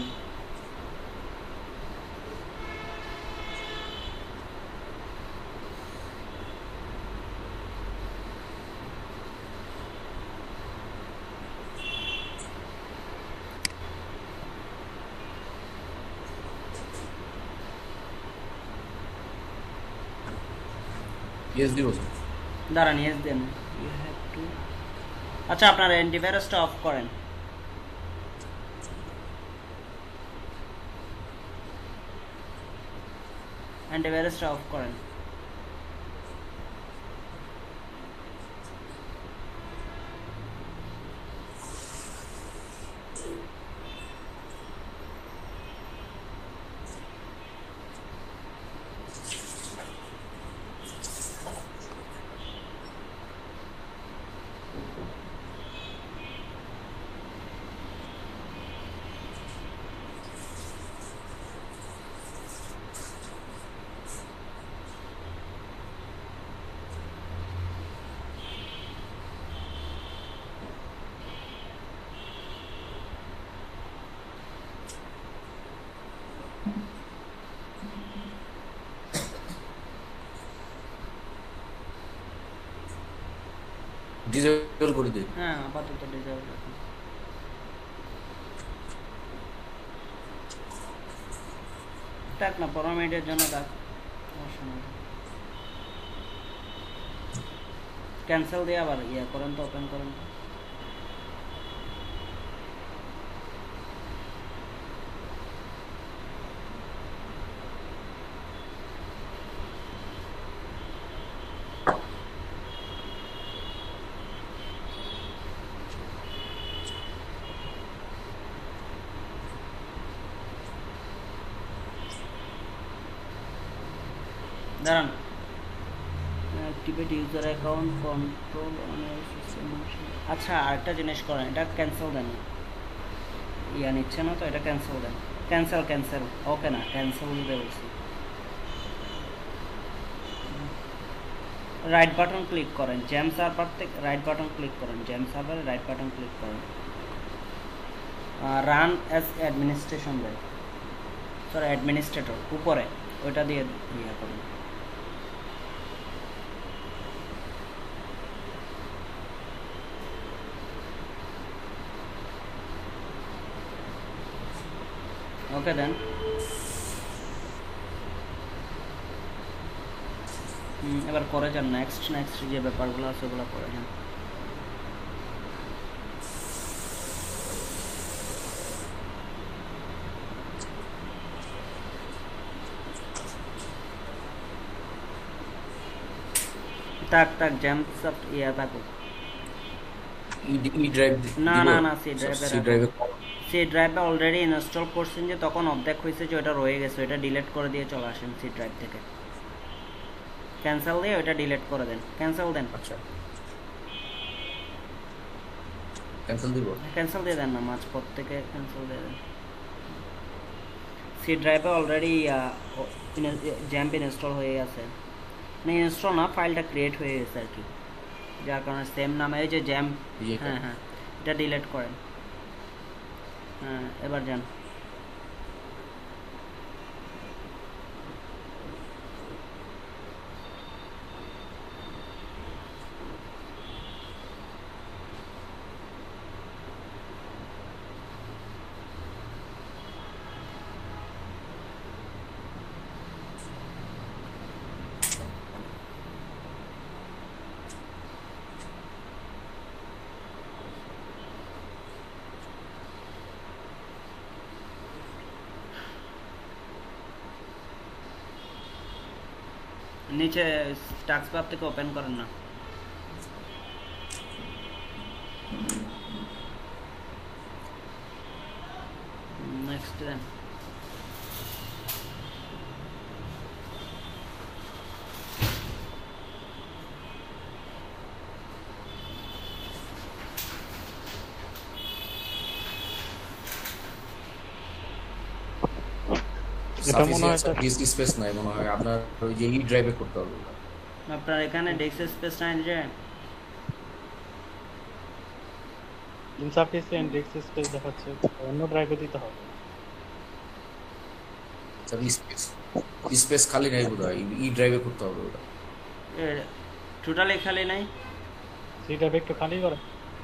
यस দিব স্যার দাঁড়ান, ইয়েস দেন। ইউ হ্যাভ টু, আচ্ছা আপনার অ্যান্টিভাইরাসটা অফ করেন। অ্যান্টিভাইরাসটা অফ করেন। ডিসেবল করে দিই। হ্যাঁ আপাতত ডিসেবল রাখুন। থাক না 15 মিনিটের জন্য থাক, সমস্যা নেই। ক্যান্সেল দিয়ে আবার ইয়ে করেন তো, ওপেন করেন তো। দাঁড়ান, activate user account control on system. আচ্ছা আরেকটা জিনিস করেন, এটা ক্যান্সেল দেন, ইয়া নিচ্ছে না তো, এটা ক্যান্সেল দেন। ক্যান্সেল ক্যান্সেল, ওকে না ক্যান্সেল দিতে বলছি। রাইট বাটন ক্লিক করেন, জ্যাম সার্ভার থেকে রাইট বাটন ক্লিক করেন, জ্যাম সার্ভারে রাইট বাটন ক্লিক করেন, রান অ্যাজ অ্যাডমিনিস্ট্রেশন দেয়, সরি অ্যাডমিনিস্ট্রেটর উপরে ওইটা দিয়ে ইয়ে করেন। ওকে দেন। এবার করে যান নেক্সট নেক্সট যে ব্যাপারগুলো আছে ওগুলো করে যান। তাক তাক জ্যাম সব ইয়া থাকুক। ই ড্রাইভ না না না সি ড্রাইভে ড্রাইভে অলরেডি ইনস্টল করছেন, যে তখন অর্ধেক হয়েছে যে ওটা রয়ে গেছে, ওটা ডিলিট করে দিয়ে চলে আসেন সি ড্রাইভ থেকে। ক্যান্সেল দিয়ে ওটা ডিলিট করে দেন, ক্যান্সেল দেন। আচ্ছা ক্যান্সেল দিব, ক্যান্সেল দিয়ে দেন না, মাঝপথ থেকে ক্যান্সেল দিয়ে দেন। সি ড্রাইভে অলরেডি জ্যাম্প ইনস্টল হয়ে গেছে, না ইনস্টল না, ফাইলটা ক্রিয়েট হয়ে গেছে আর কি, যার কারণে সেম নামে এই যে জ্যাম্প। হ্যাঁ হ্যাঁ এটা ডিলিট করেন। হ্যাঁ এবার যান। নিচে টাস্ক বার থেকে ওপেন করেন না, নেক্সট দেন। এটা মনে হয় ডিস্ক স্পেস নাই মনে হয়, আপনার ওই যে ই ড্রাইভে করতে হবে। আপনার এখানে ডেস্ক স্পেস নাই যে ইনসাফিসিয়েন্ট ডেস্ক স্পেস দেখাচ্ছে, অন্য ড্রাইভে দিতে হবে। স্যার স্পেস স্পেস খালি নাই বোধহয়, ই ড্রাইভে করতে হবে ওটা। টোটালি খালি নাই, সি ড্রাইভে একটু খালি করে,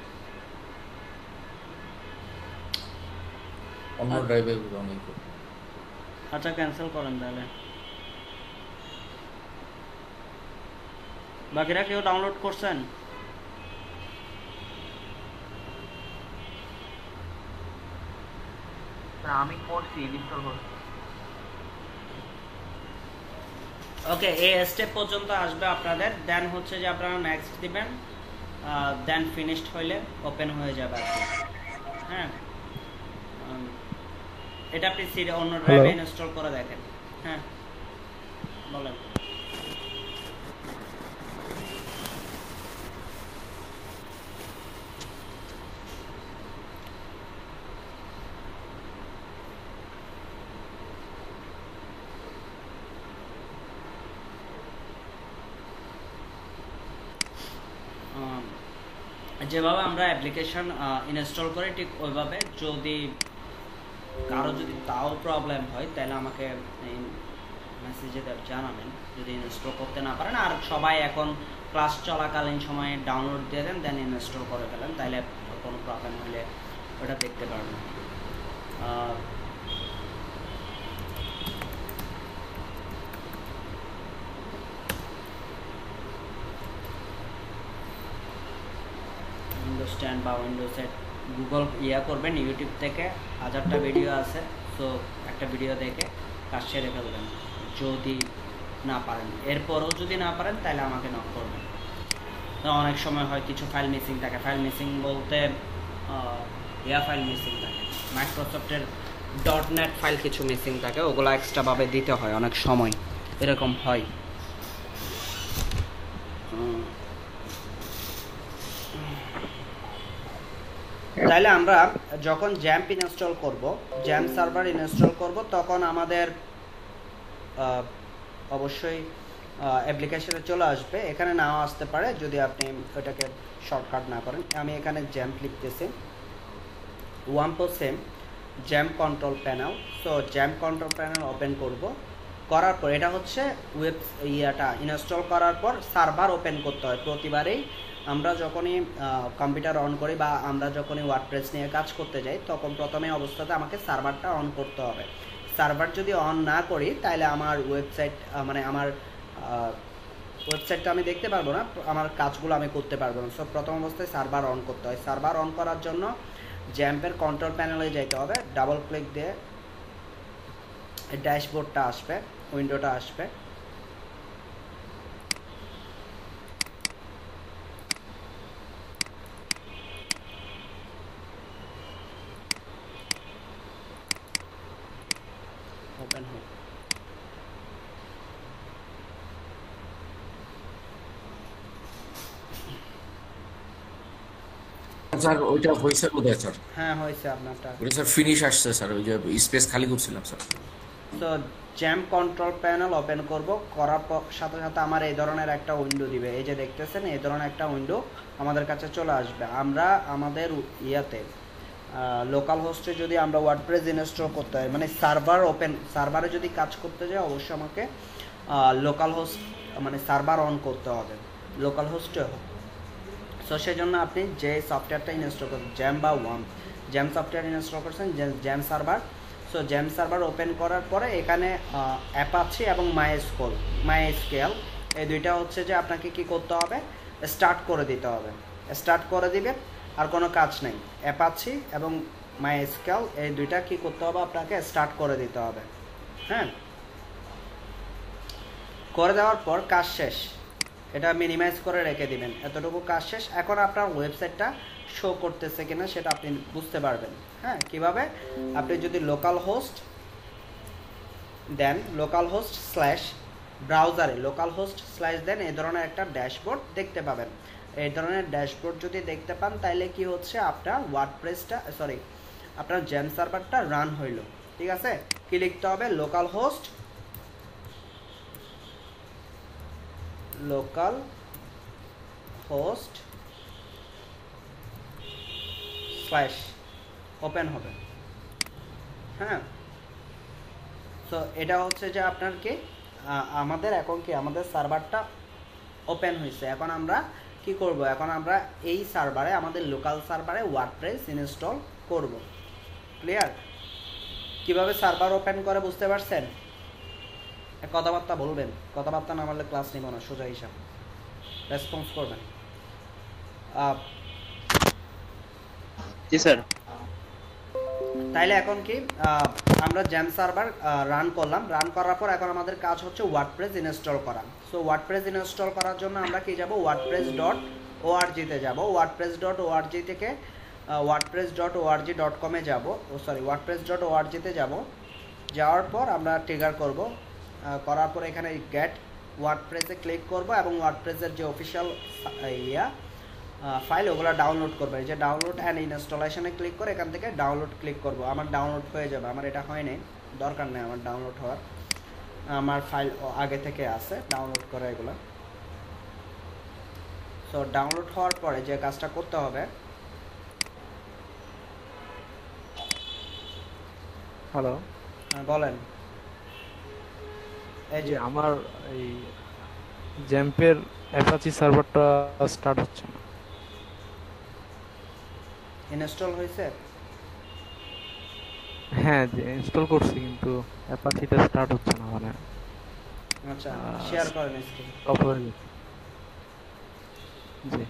অন্য ড্রাইভে অনেক। আচ্ছা ক্যান্সেল করেন তাহলে। বাকিরা কেউ ডাউনলোড করছেন? আমি করছি, ইনস্টল করছি। ওকে এই স্টেপ পর্যন্ত আসবে আপনাদের, দেন হচ্ছে যে আপনারা নেক্সট দিবেন, দেন ফিনিশড হইলে ওপেন হয়ে যাবে আর কি। হ্যাঁ এটা আপনি অন্য ড্রাইভে ইনস্টল করে দেখেন। হ্যাঁ বলেন। যেভাবে আমরা অ্যাপ্লিকেশন ইনস্টল করি ঠিক ওইভাবে, যদি কারো যদি তাও প্রবলেম হয় তাহলে আমাকে মেসেজে জানাবেন যদি ইনস্টল করতে না পারেন। আর সবাই এখন ক্লাস চলাকালীন সময়ে ডাউনলোড দিয়ে দেন, দেন ইনস্টল করে ফেলেন, তাইলে কোনো প্রবলেম হলে ওটা দেখতে পারবেন। উইন্ডোজ 10 বা উইন্ডোজ 8 গুগল করবেন, ইউটিউব থেকে 1000টা ভিডিও আছে, তো একটা ভিডিও দেখে কাজ সেরে ফেলবেন যদি না পারেন। এরপরও যদি না পারেন তাহলে আমাকে নক করবেন। অনেক সময় হয় কিছু ফাইল মিসিং থাকে, ফাইল মিসিং বলতে ফাইল মিসিং থাকে, মাইক্রোসফটের .NET ফাইল কিছু মিসিং থাকে, ওগুলো এক্সট্রাভাবে দিতে হয় অনেক সময়, এরকম হয়। তাইলে আমরা যখন জ্যাম্প ইনস্টল করব, জ্যাম্প সার্ভার ইনস্টল করব, তখন আমাদের অবশ্যই অ্যাপ্লিকেশনে চলে আসবে। এখানে নাও আসতে পারে যদি আপনি ওটাকে শর্টকাট না করেন। আমি এখানে জ্যাম্প লিখতেছি, same XAMPP control panel. So XAMPP control panel open করব, করার পর এটা হচ্ছে ইনস্টল করার পর সার্ভার ওপেন করতে হয় প্রতিবারেই। আমরা যখনই কম্পিউটার অন করি বা আমরা যখনই ওয়ার্ডপ্রেস নিয়ে কাজ করতে যাই, তখন প্রথমে অবস্থাতে আমাকে সার্ভারটা অন করতে হবে। সার্ভার যদি অন না করি তাহলে আমার ওয়েবসাইট আমার ওয়েবসাইটটা আমি দেখতে পারবো না, আমার কাজগুলো আমি করতে পারবো না। সো প্রথম অবস্থায় সার্ভার অন করতে হয়। সার্ভার অন করার জন্য জ্যাম্পের কন্ট্রোল প্যানেলে যেতে হবে, ডাবল ক্লিক দিয়ে ড্যাশবোর্ডটা আসবে, উইন্ডোটা আসবে। ওপেন হোক। স্যার ওইটা হয়েছে বোধহয় স্যার। হ্যাঁ হয়েছে আপনারটা। ওটা স্যার ফিনিশ আসছে স্যার, ওই যে স্পেস খালি করছিলাম স্যার। তো জ্যাম্প কন্ট্রোল প্যানেল ওপেন করব, করার সাথে সাথে আমার এই ধরনের একটা উইন্ডো দিবে। এই যে দেখতেছেন এই ধরনের একটা উইন্ডো আমাদের কাছে চলে আসবে। আমরা আমাদের লোকাল হোস্টে যদি আমরা ওয়ার্ডপ্রেস ইনস্টল করতে হয়, মানে সার্ভারে যদি কাজ করতে যাই, অবশ্যই আমাকে লোকাল হোস্ট মানে সার্ভার অন করতে হবে, লোকাল হোস্টে। সো সেই জন্য আপনি যে সফটওয়্যারটা ইনস্টল করছেন, জ্যাম সফটওয়্যার ইনস্টল করছেন, XAMPP server. So XAMPP server open করার পরে এখানে অ্যাপাচি এবং মাইএসকিউএল এই দুইটা হচ্ছে যে আপনাকে কি করতে হবে, স্টার্ট করে দিতে হবে। স্টার্ট করে দিবেন, আর কোনো কাজ নেই। অ্যাপাচি এবং মাইএসকিউএল এই দুইটা কি করতে হবে, আপনাকে স্টার্ট করে দিতে হবে। হ্যাঁ, করে দেওয়ার পর কাজ শেষ, এটা মিনিমাইজ করে রেখে দিবেন, এতটুকু কাজ শেষ। এখন আপনার ওয়েবসাইটটা শো করতেছে কিনা সেটা আপনি বুঝতে পারবেন। হ্যাঁ, কিভাবে? আপনি যদি লোকাল হোস্ট দেন, লোকাল হোস্ট স্ল্যাশ ব্রাউজারে লোকাল হোস্ট স্ল্যাশ দেন, এই ধরনের একটা ড্যাশবোর্ড দেখতে পাবেন। এই ধরনের ড্যাশবোর্ড যদি দেখতে পান, তাহলে কি হচ্ছে, আপনার আপনার জ্যাম সার্ভারটা রান হইল। ঠিক আছে, কি লিখতে হবে, লোকাল হোস্ট স্ল্যাশ ওপেন হবে। হ্যাঁ, তো এটা হচ্ছে যে আপনার কি আমাদের এখন কি আমাদের সার্ভারটা ওপেন হয়েছে। এখন আমরা কি করব, এখন আমরা এই সার্ভারে, আমাদের লোকাল সার্ভারে ওয়ার্ডপ্রেস ইনস্টল করব। ক্লিয়ার? কিভাবে সার্ভার ওপেন করে বুঝতে পারছেন? কথাবার্তা বলবেন, কথাবার্তা না বললে ক্লাস নিব না, সোজা হিসাব, রেসপন্স করবেন। জি স্যার। তাইলে এখন কি আমরা জ্যাম সার্ভার রান করলাম, রান করার পর এখন আমাদের কাজ হচ্ছে ওয়ার্ডপ্রেস ইনস্টল করা। সো ওয়ার্ডপ্রেস ইনস্টল করার জন্য আমরা কি যাব, wordpress.org-তে যাব। wordpress.org থেকে wordpress.org.com এ যাব, wordpress.org-তে যাব। যাওয়ার পর আমরা ট্রিগার করব, করার পর এখানে গেট ওয়ার্ডপ্রেসে ক্লিক করব এবং ওয়ার্ডপ্রেসের যে অফিসিয়াল ফাইল ওগুলো ডাউনলোড করবে। এই যে ডাউনলোড অ্যান্ড ইনস্টলেশনে ক্লিক করে এখান থেকে ডাউনলোড ক্লিক করব। আমার ডাউনলোড হয়ে যাবে, আমার এটা হয় নাই, দরকার নেই আমার ডাউনলোড হওয়ার, আমার ফাইল আগে থেকে আছে ডাউনলোড করা এগুলো। সো ডাউনলোড হওয়ার পরে যে কাজটা করতে হবে, হ্যালো, বলেন। এই যে আমার এই জ্যাম্পের অ্যাপাচি সার্ভারটা স্টার্ট হচ্ছে না। ইনস্টল হয়েছে? হ্যাঁ, যে ইনস্টল করছি কিন্তু অ্যাপাচিটা স্টার্ট হচ্ছে না, মানে আচ্ছা, শেয়ার করেন স্ক্রিন। স্টপ হয়ে গেছে। জি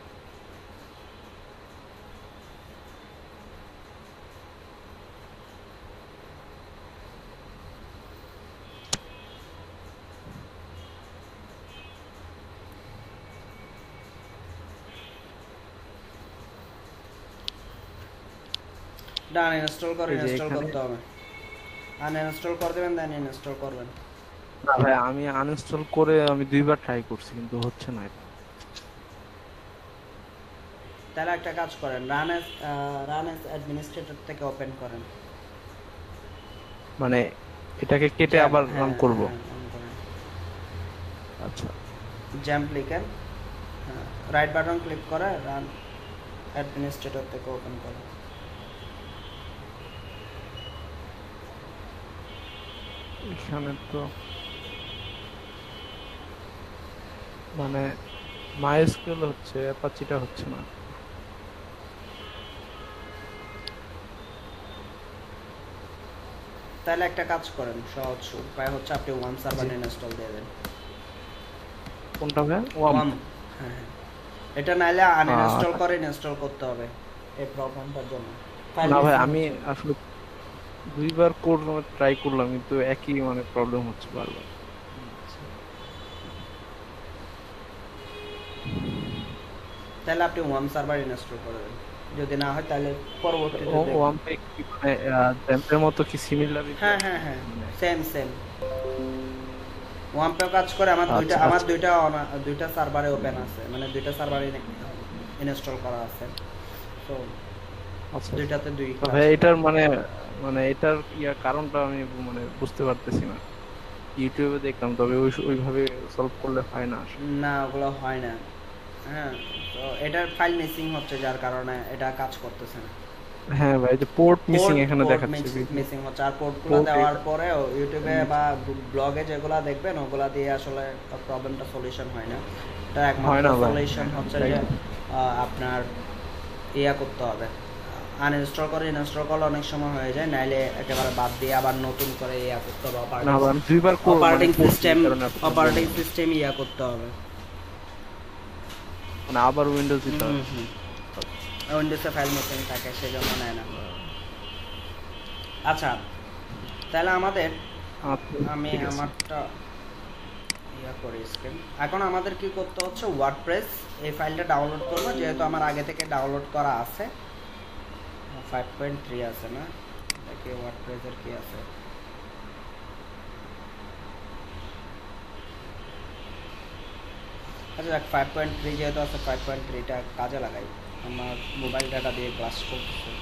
ডান, ইনস্টল করে এই যে ইনস্টল এখানে- করতে হবে। আনইনস্টল করে দেবেন, দেন ইনস্টল করবেন। না ভাই, আমি আনইনস্টল করে আমি 2বার ট্রাই করছি কিন্তু হচ্ছে না এটা। তাহলে একটা কাজ করেন, রান এস অ্যাডমিনিস্ট্রেটর থেকে ওপেন করেন। মানে এটাকে কেটে আবার হ্যাঁ, রান করব? হ্যাঁ, run করেন। আচ্ছা, জ্যাম্প লিখেন, রাইট বাটন ক্লিক করে রান অ্যাডমিনিস্ট্রেটর থেকে ওপেন করেন। এখানে তো মানে মাইস্কুয়েল হচ্ছে, অ্যাপাচিটা হচ্ছে না। তাহলে একটা কাজ করেন, সহজ উপায় হচ্ছে আপনি ওয়াম সার্ভার ইনস্টল দিয়ে দেন। কোনটা ভাই? ওয়াম? ওয়াম, হ্যাঁ হ্যাঁ। এটা নাইলে আনইনস্টল আচ্ছা। করে ইনস্টল করতে হবে এই প্রবলেমটার জন্য। না ভাই, আমি আসলে 2বার ট্রাই করলাম কিন্তু একই মানে প্রবলেম হচ্ছে বারবার। তাহলে আপনি ওয়াম সার্ভার ইনস্টল করে দেন, যদি না হয় তাহলে পরবর্তীতে দেখবেন। ওয়ামে কি মানে জ্যাম্পের মতো কি সিমিলার? হ্যাঁ হ্যাঁ হ্যাঁ, সেম সেম। ওয়াম্পে কাজ করে। আমার আচ্ছা, আমার আচ্ছা। দুইটা সার্ভারে ওপেন আছে, মানে দুইটা সার্ভারে ইনস্টল করা আছে, তো আচ্ছা দুইটাতে দুই তো কাজ ভাই, করে। এটার মানে মানে এটার কারণটা আমি মানে বুঝতে পারতেছি না। ইউটিউবে দেখলাম, তবে ওইভাবে সলভ করলে হয় না আসলে। না, ওগুলো হয় না। হ্যাঁ, তো এটার ফাইল মিসিং হচ্ছে, যার কারণে এটা কাজ করতেছে না। হ্যাঁ ভাই, যে পোর্ট মিসিং এখানে দেখাচ্ছে। মিসিং হচ্ছে, আর পোর্টগুলো দেওয়ার পরেও ইউটিউবে বা ব্লগে যেগুলা দেখবেন ওগুলা দিয়ে আসলে প্রবলেমটা সলিউশন হয় না। এটা হয় একমাত্র না ভাই। সলিউশন হচ্ছে যে আপনার ইয়া করতে হবে, আনইনস্টল করে ইনস্টল করলে অনেক সময় হয়ে যায়, নাইলে একেবারে বাদ দিয়ে আবার নতুন করে ইয়া করতে হবে। না ভাই, আমি 2বার অপারেটিং সিস্টেম ইয়া করতে হবে, মানে আবার উইন্ডোজ দিতে হবে। উইন্ডোজে ফাইল মিসিং থাকে, সেজন্য নেয় না। আচ্ছা, তাহলে আমাদের আচ্ছা, আমি ঠিক আছে। আমারটা ইয়া করি স্ক্রিন। এখন আমাদের কি করতে হচ্ছে, ওয়ার্ডপ্রেস এই ফাইলটা ডাউনলোড করব, যেহেতু আমার আগে থেকে ডাউনলোড করা আছে। 5.3 আছে না, দেখি ওয়ার্ডপ্রেসের কি আছে। আচ্ছা, 5.3 যেহেতু আছে, 5.3টা কাজে লাগাই। আমার মোবাইল ডাটা দিয়ে ক্লাস করতেছে,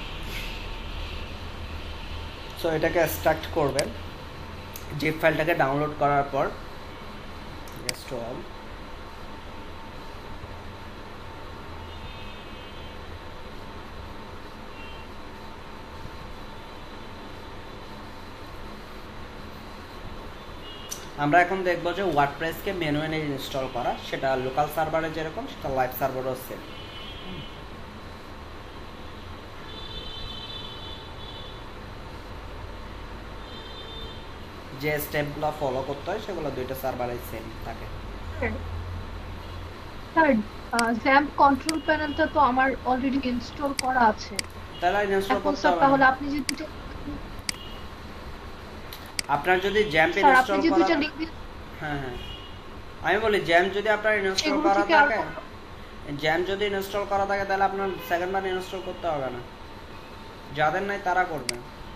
সো এটাকে এক্সট্রাক্ট করবেন। জিপ ফাইলটাকে ডাউনলোড করার পর ইনস্টল, আমরা এখন দেখব যে ওয়ার্ডপ্রেসকে ম্যানুয়ালি ইনস্টল করা, সেটা লোকাল সার্ভারে যেরকম সেটা লাইভ সার্ভারও সেম। যে স্টেপগুলো ফলো করতে হয় সেগুলো দুইটা সার্ভারে সেম থাকে। স্যার, জ্যাম্প কন্ট্রোল প্যানেলটা তো আমার অলরেডি ইনস্টল করা আছে। তাহলে ইনস্টল এখন করতে স্যার হবে তাহলে না। আপনি যে দুটো আপনার যদি জ্যাম্প স্যার আপনি ইনস্টল যে করা, দুটো লিংক দিন হ্যাঁ হ্যাঁ, আমি বলি জ্যাম্প যদি আপনার ইনস্টল সেগুলো করা থেকে আর থাকে, জ্যাম্প যদি ইনস্টল করা থাকে তাহলে আপনার সেকেন্ড বার ইনস্টল করতে হবে না। যাদের নাই তারা করবে।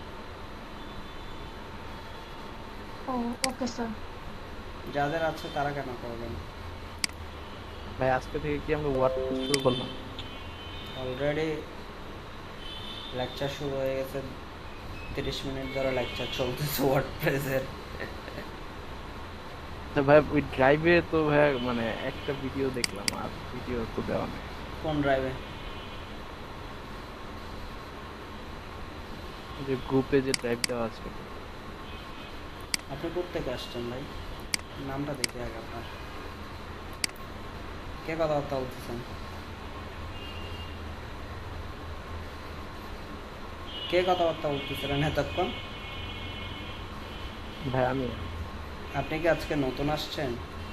Okay sir. যাদের আছে তারা কেন করবেন? ভাই, আজকে থেকে কি আমরা ওয়ার্ডপ্রেস শুরু করলাম? অলরেডি লেকচার শুরু হয়ে গেছে, 30 মিনিট ধরে লেকচার চলতেছে ওয়ার্ডপ্রেসের। তো ভাই, ওই ড্রাইভে তো ভাই মানে একটা ভিডিও দেখলাম, আর ভিডিও তো দেওয়া নেই। কোন ড্রাইভে? যে গ্রুপে যে ড্রাইভ দেওয়া আছে। আপনি কোথা থেকে আসছেন ভাই? নামটা দেখি আগে আপনার। কে কথাবার্তা বলতেছেন? কে কথাবার্তা বলতেছিলেন এতক্ষণ? ভাই আমি আপনি কি আজকে নতুন আসছেন?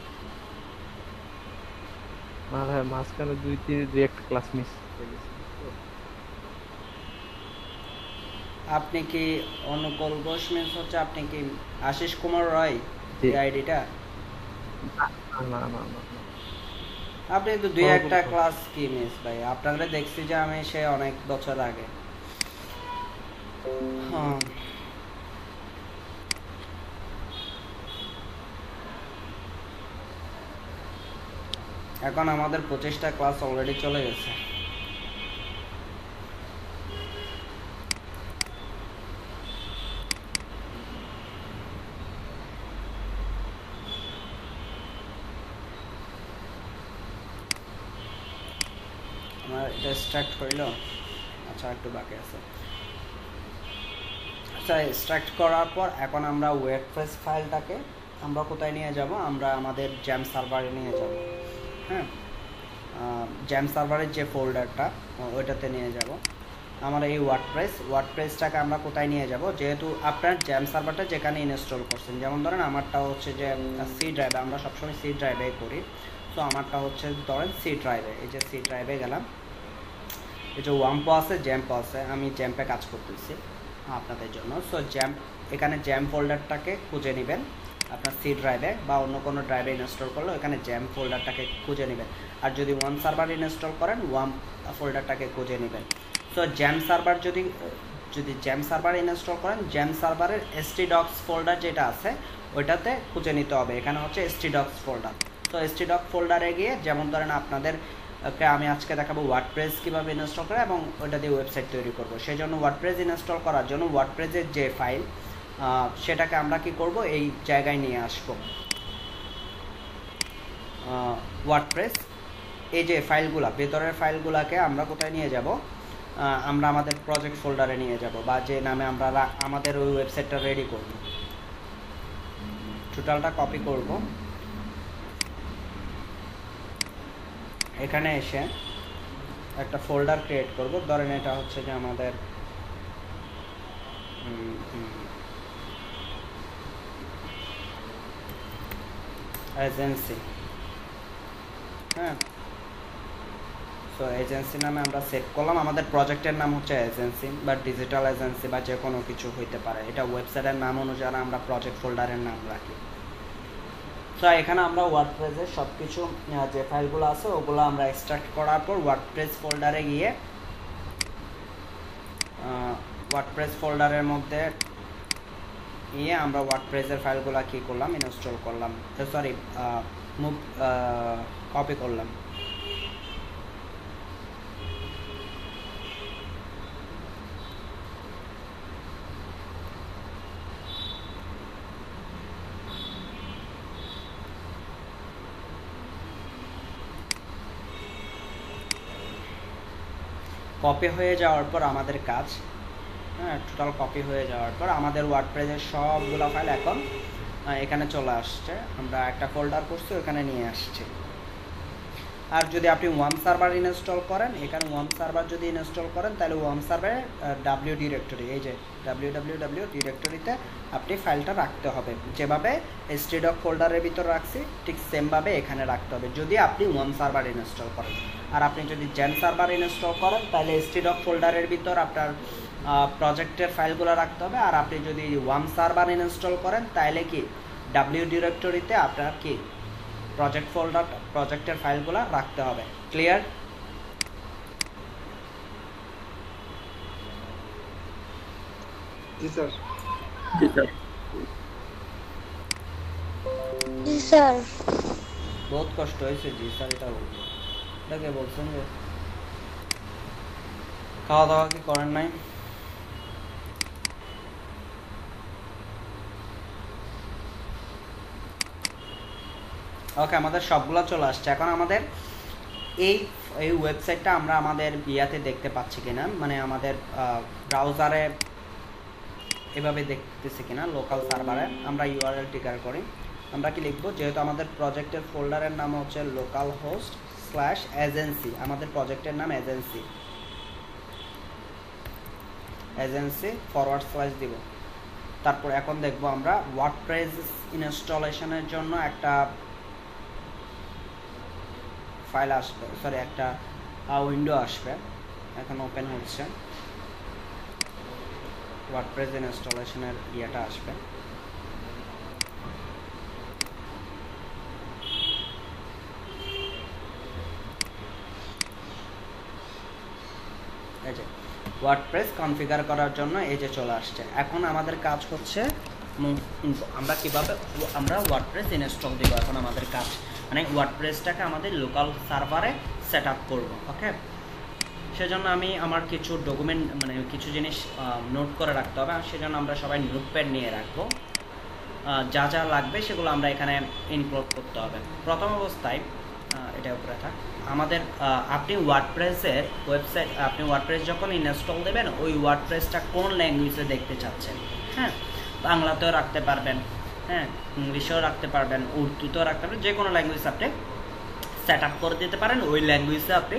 না ভাই, মাঝখানে দুই একটা ক্লাস মিস হয়ে গেছে। আপনি কি অনুকূল ঘোষ মিন্স হচ্ছে আপনি কি আশিস কুমার রায় জি। এই আইডিটা? না না না না। আপনি তো দুই অনুকূল একটা ঘোষ। ক্লাস কি মিস ভাই, আপনাদের দেখছি যে আমি সে অনেক বছর আগে। হ্যাঁ এখন আমাদের 25টা ক্লাস অলরেডি চলে গেছে। আমার এটা স্টার্ট হইল, আচ্ছা একটু বাকি আছে। আচ্ছা স্টার্ট করার পর এখন আমরা ওয়ার্ডপ্রেস ফাইলটাকে আমরা কোথায় নিয়ে যাব? আমরা আমাদের জ্যাম সার্ভারে নিয়ে যাব। হ্যাঁ, জ্যাম সার্ভারের যে ফোল্ডারটা ওইটাতে নিয়ে যাব। আমরা এই ওয়ার্ডপ্রেসটাকে আমরা কোথায় নিয়ে যাব? যেহেতু আপনার জ্যাম সার্ভারটা যেখানে ইনস্টল করছেন, যেমন ধরেন আমারটা হচ্ছে যে সি ড্রাইভে, আমরা সবসময় সি ড্রাইভে করি। সো আমারটা হচ্ছে ধরেন সি ড্রাইভে, এই যে সি ড্রাইভে গেলাম, এই যে ওয়াম্পো আছে, জ্যাম্পো আছে, আমি জ্যাম্পে কাজ করতেছি আপনাদের জন্য। সো জ্যাম্প, এখানে জ্যাম ফোল্ডারটাকে খুঁজে নেবেন আপনার সি ড্রাইভে বা অন্য কোনো ড্রাইভে ইনস্টল করলে এখানে জ্যাম ফোল্ডারটাকে খুঁজে নেবেন। আর যদি ওয়াম সার্ভার ইনস্টল করেন ওয়াম ফোল্ডারটাকে খুঁজে নেবেন। সো জ্যাম সার্ভার যদি জ্যাম সার্ভার ইনস্টল করেন, জ্যাম সার্ভারের htdocs ফোল্ডার যেটা আছে ওইটাতে খুঁজে নিতে হবে। এখানে হচ্ছে htdocs ফোল্ডার। তো htdocs ফোল্ডারে গিয়ে, যেমন ধরেন আপনাদের আমি আজকে দেখাবো ওয়ার্ডপ্রেস কীভাবে ইনস্টল করে এবং ওইটা দিয়ে ওয়েবসাইট তৈরি করব। সেই জন্য ওয়ার্ডপ্রেস ইনস্টল করার জন্য ওয়ার্ডপ্রেসের যে ফাইল সেটাকে আমরা কি করব, এই জায়গায় নিয়ে আসব। ওয়ার্ডপ্রেস এই যে ফাইলগুলা, ভেতরের ফাইলগুলাকে আমরা কোথায় নিয়ে যাব? আমরা আমাদের প্রজেক্ট ফোল্ডারে নিয়ে যাব, বা যে নামে আমরা আমাদের ওই ওয়েবসাইটটা রেডি করব। টোটালটা কপি করব, এখানে এসে একটা ফোল্ডার ক্রিয়েট করব। ধরেন এটা হচ্ছে যে আমাদের এজেন্সি। হ্যাঁ, সো এজেন্সি নামে আমরা সেভ করলাম। আমাদের প্রজেক্টের নাম হচ্ছে এজেন্সি বা ডিজিটাল এজেন্সি বা যে কোনো কিছু হইতে পারে। এটা ওয়েবসাইটের নাম অনুযায়ী আমরা প্রজেক্ট ফোল্ডারের নাম রাখি। সো এখানে আমরা ওয়ার্ডপ্রেসের সব কিছু যে ফাইলগুলো আছে ওগুলো আমরা এক্সট্রাক্ট করার পর ওয়ার্ডপ্রেস ফোল্ডারে গিয়ে ওয়ার্ডপ্রেস ফোল্ডারের মধ্যে গিয়ে আমরা ওয়ার্ডপ্রেসের ফাইলগুলো কী করলাম, ইনস্টল করলাম, সরি কপি করলাম। কপি হয়ে যাওয়ার পর আমাদের কাজ, হ্যাঁ টোটাল কপি হয়ে যাওয়ার পর আমাদের ওয়ার্ডপ্রেসের সবগুলো ফাইল এখন এখানে চলে আসছে। আমরা একটা ফোল্ডার করছি ওখানে নিয়ে আসছি। আর যদি আপনি ওয়াম সার্ভার ইনস্টল করেন, এখানে ওয়াম সার্ভার যদি ইনস্টল করেন তাহলে ওয়াম সার্ভারে ডাব্লিউ ডিরেক্টরি, এই যে www ডিরেক্টরিতে আপনি ফাইলটা রাখতে হবে। যেভাবে htdocs ফোল্ডারের ভিতর রাখছি ঠিক সেমভাবে এখানে রাখতে হবে যদি আপনি ওয়াম সার্ভার ইনস্টল করেন। আর আপনি যদি জ্যাম সার্ভার ইনস্টল করেন তাহলে htdocs ফোল্ডারের ভিতর আপনার প্রজেক্টের ফাইলগুলো রাখতে হবে। আর আপনি যদি ওয়াম সার্ভার ইনস্টল করেন তাহলে কি ডাব্লিউ ডিরেক্টরিতে আপনার কি প্রজেক্ট ফোল্ডার, প্রজেক্টের ফাইলগুলো রাখতে হবে। ক্লিয়ার? জি স্যার। জি স্যার। বহুত কষ্ট হয়েছে জি স্যার, এটা এটাকে বলছেন যে খাওয়া দাওয়া কি করেন নাই? ওকে, আমাদের সবগুলো চলে আসছে। এখন আমাদের এই ওয়েবসাইটটা আমরা আমাদের ইয়াতে দেখতে পাচ্ছি কিনা, মানে আমাদের ব্রাউজারে এভাবে দেখতেছি কিনা, লোকাল সার্ভারে আমরা ইউআরএল টিকার করি। আমরা কি লিখবো, যেহেতু আমাদের প্রজেক্টের ফোল্ডারের নাম হচ্ছে লোকাল হোস্ট স্ল্যাশ এজেন্সি, আমাদের প্রজেক্টের নাম এজেন্সি, এজেন্সি ফরওয়ার্ড স্ল্যাশ দিব। তারপর এখন দেখবো আমরা ওয়ার্ডপ্রেস ইনস্টলেশনের জন্য একটা ফাইল আসবে, সরি একটা উইন্ডো আসবে, এখন ওপেন হচ্ছে, ওয়ার্ডপ্রেস ইনস্টলেশনের ইয়েটা আসবে। এই যে ওয়ার্ডপ্রেস কনফিগার করার জন্য এই যে চলে আসছে। এখন আমাদের কাজ হচ্ছে আমরা কিভাবে আমরা ওয়ার্ডপ্রেস ইনস্টল দিব। এখন আমাদের কাজ মানে ওয়ার্ডপ্রেসটাকে আমাদের লোকাল সার্ভারে সেট আপ করবো। ওকে, সেজন্য আমি আমার কিছু ডকুমেন্ট মানে কিছু জিনিস নোট করে রাখতে হবে, সেজন্য আমরা সবাই নোটপ্যাড নিয়ে রাখবো। যা যা লাগবে সেগুলো আমরা এখানে ইনক্লুড করতে হবে। প্রথম অবস্থায় এটা উপরে থাক, আমাদের আপনি ওয়ার্ডপ্রেসের ওয়েবসাইট, আপনি ওয়ার্ডপ্রেস যখন ইনস্টল দেবেন ওই ওয়ার্ডপ্রেসটা কোন ল্যাঙ্গুয়েজে দেখতে চাচ্ছেন। হ্যাঁ, বাংলাতেও রাখতে পারবেন, হ্যাঁ ইংলিশেও রাখতে পারবেন, উর্দুতেও রাখতে পারবেন, যে কোনো ল্যাঙ্গুয়েজ আপনি সেট আপ করে দিতে পারেন। ওই ল্যাঙ্গুয়েজে আপনি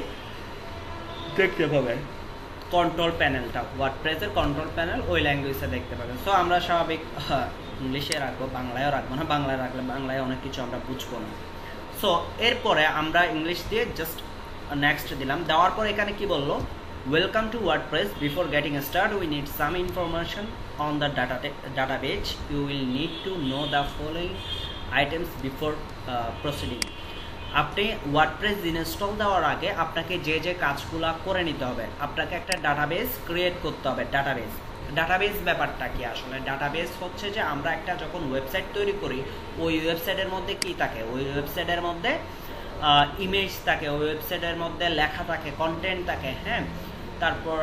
দেখতে পাবেন কন্ট্রোল প্যানেলটা, ওয়ার্ডপ্রেসের কন্ট্রোল প্যানেল ওই ল্যাঙ্গুয়েজে দেখতে পাবেন। সো আমরা স্বাভাবিক ইংলিশে রাখবো, বাংলায়ও রাখবো না, বাংলায় রাখলে বাংলায় অনেক কিছু আমরা বুঝবো না। সো এরপরে আমরা ইংলিশ দিয়ে জাস্ট নেক্সট দিলাম, দেওয়ার পর এখানে কি বললো, welcome to WordPress, before getting start we need some information on the database, you will need to know the following items before proceeding. আপনি ওয়ার্ডপ্রেস ইনস্টল দেওয়ার আগে আপনাকে যে যে কাজগুলো করে নিতে হবে, আপনাকে একটা ডাটাবেস ক্রিয়েট করতে হবে। ডাটাবেস ব্যাপারটা কি আসলে? ডাটাবেস হচ্ছে যে আমরা একটা যখন ওয়েবসাইট তৈরি করি ওই ওয়েবসাইটের মধ্যে কি থাকে, ওই ওয়েবসাইটের মধ্যে ইমেজ থাকে, ওই ওয়েবসাইটের মধ্যে লেখা থাকে, কন্টেন্ট থাকে, হ্যাঁ, তারপর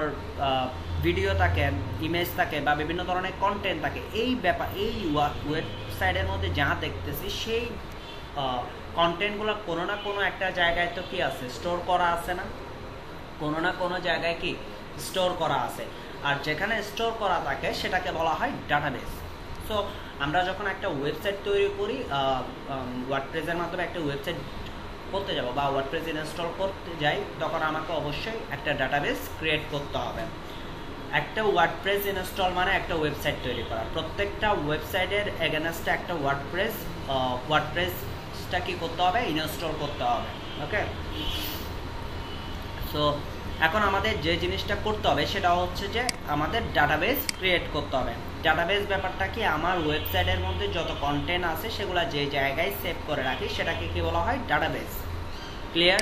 ভিডিও থাকে, ইমেজ থাকে বা বিভিন্ন ধরনের কন্টেন্ট থাকে। এই ব্যাপার এই ওয়েবসাইটের মধ্যে যা দেখতেছি সেই কন্টেন্টগুলো কোনো না কোনো একটা জায়গায় তো কি আছে, স্টোর করা আছে না, কোনো না কোনো জায়গায় কি স্টোর করা আছে, আর যেখানে স্টোর করা থাকে সেটাকে বলা হয় ডাটাবেস। সো আমরা যখন একটা ওয়েবসাইট তৈরি করি, ওয়ার্ডপ্রেসের মাধ্যমে একটা ওয়েবসাইট করতে যাব বা ওয়ার্ডপ্রেস ইনস্টল করতে যাই, তখন আমাকে অবশ্যই একটা ডাটাবেস ক্রিয়েট করতে হবে। একটা ওয়ার্ডপ্রেস ইনস্টল মানে একটা ওয়েবসাইট তৈরি করা, প্রত্যেকটা ওয়েবসাইটের এগেনস্টে একটা ওয়ার্ডপ্রেসটা কি করতে হবে, ইনস্টল করতে হবে। ওকে, সো এখন আমাদের যে জিনিসটা করতে হবে সেটা হচ্ছে যে আমাদের ডাটাবেস ক্রিয়েট করতে হবে। ডাটাবেস ব্যাপারটা কি, আমার ওয়েবসাইটের মধ্যে যত কন্টেন্ট আছে সেগুলো যে জায়গায় সেভ করে রাখি সেটাকে কি বলা হয়, ডাটাবেস। ক্লিয়ার?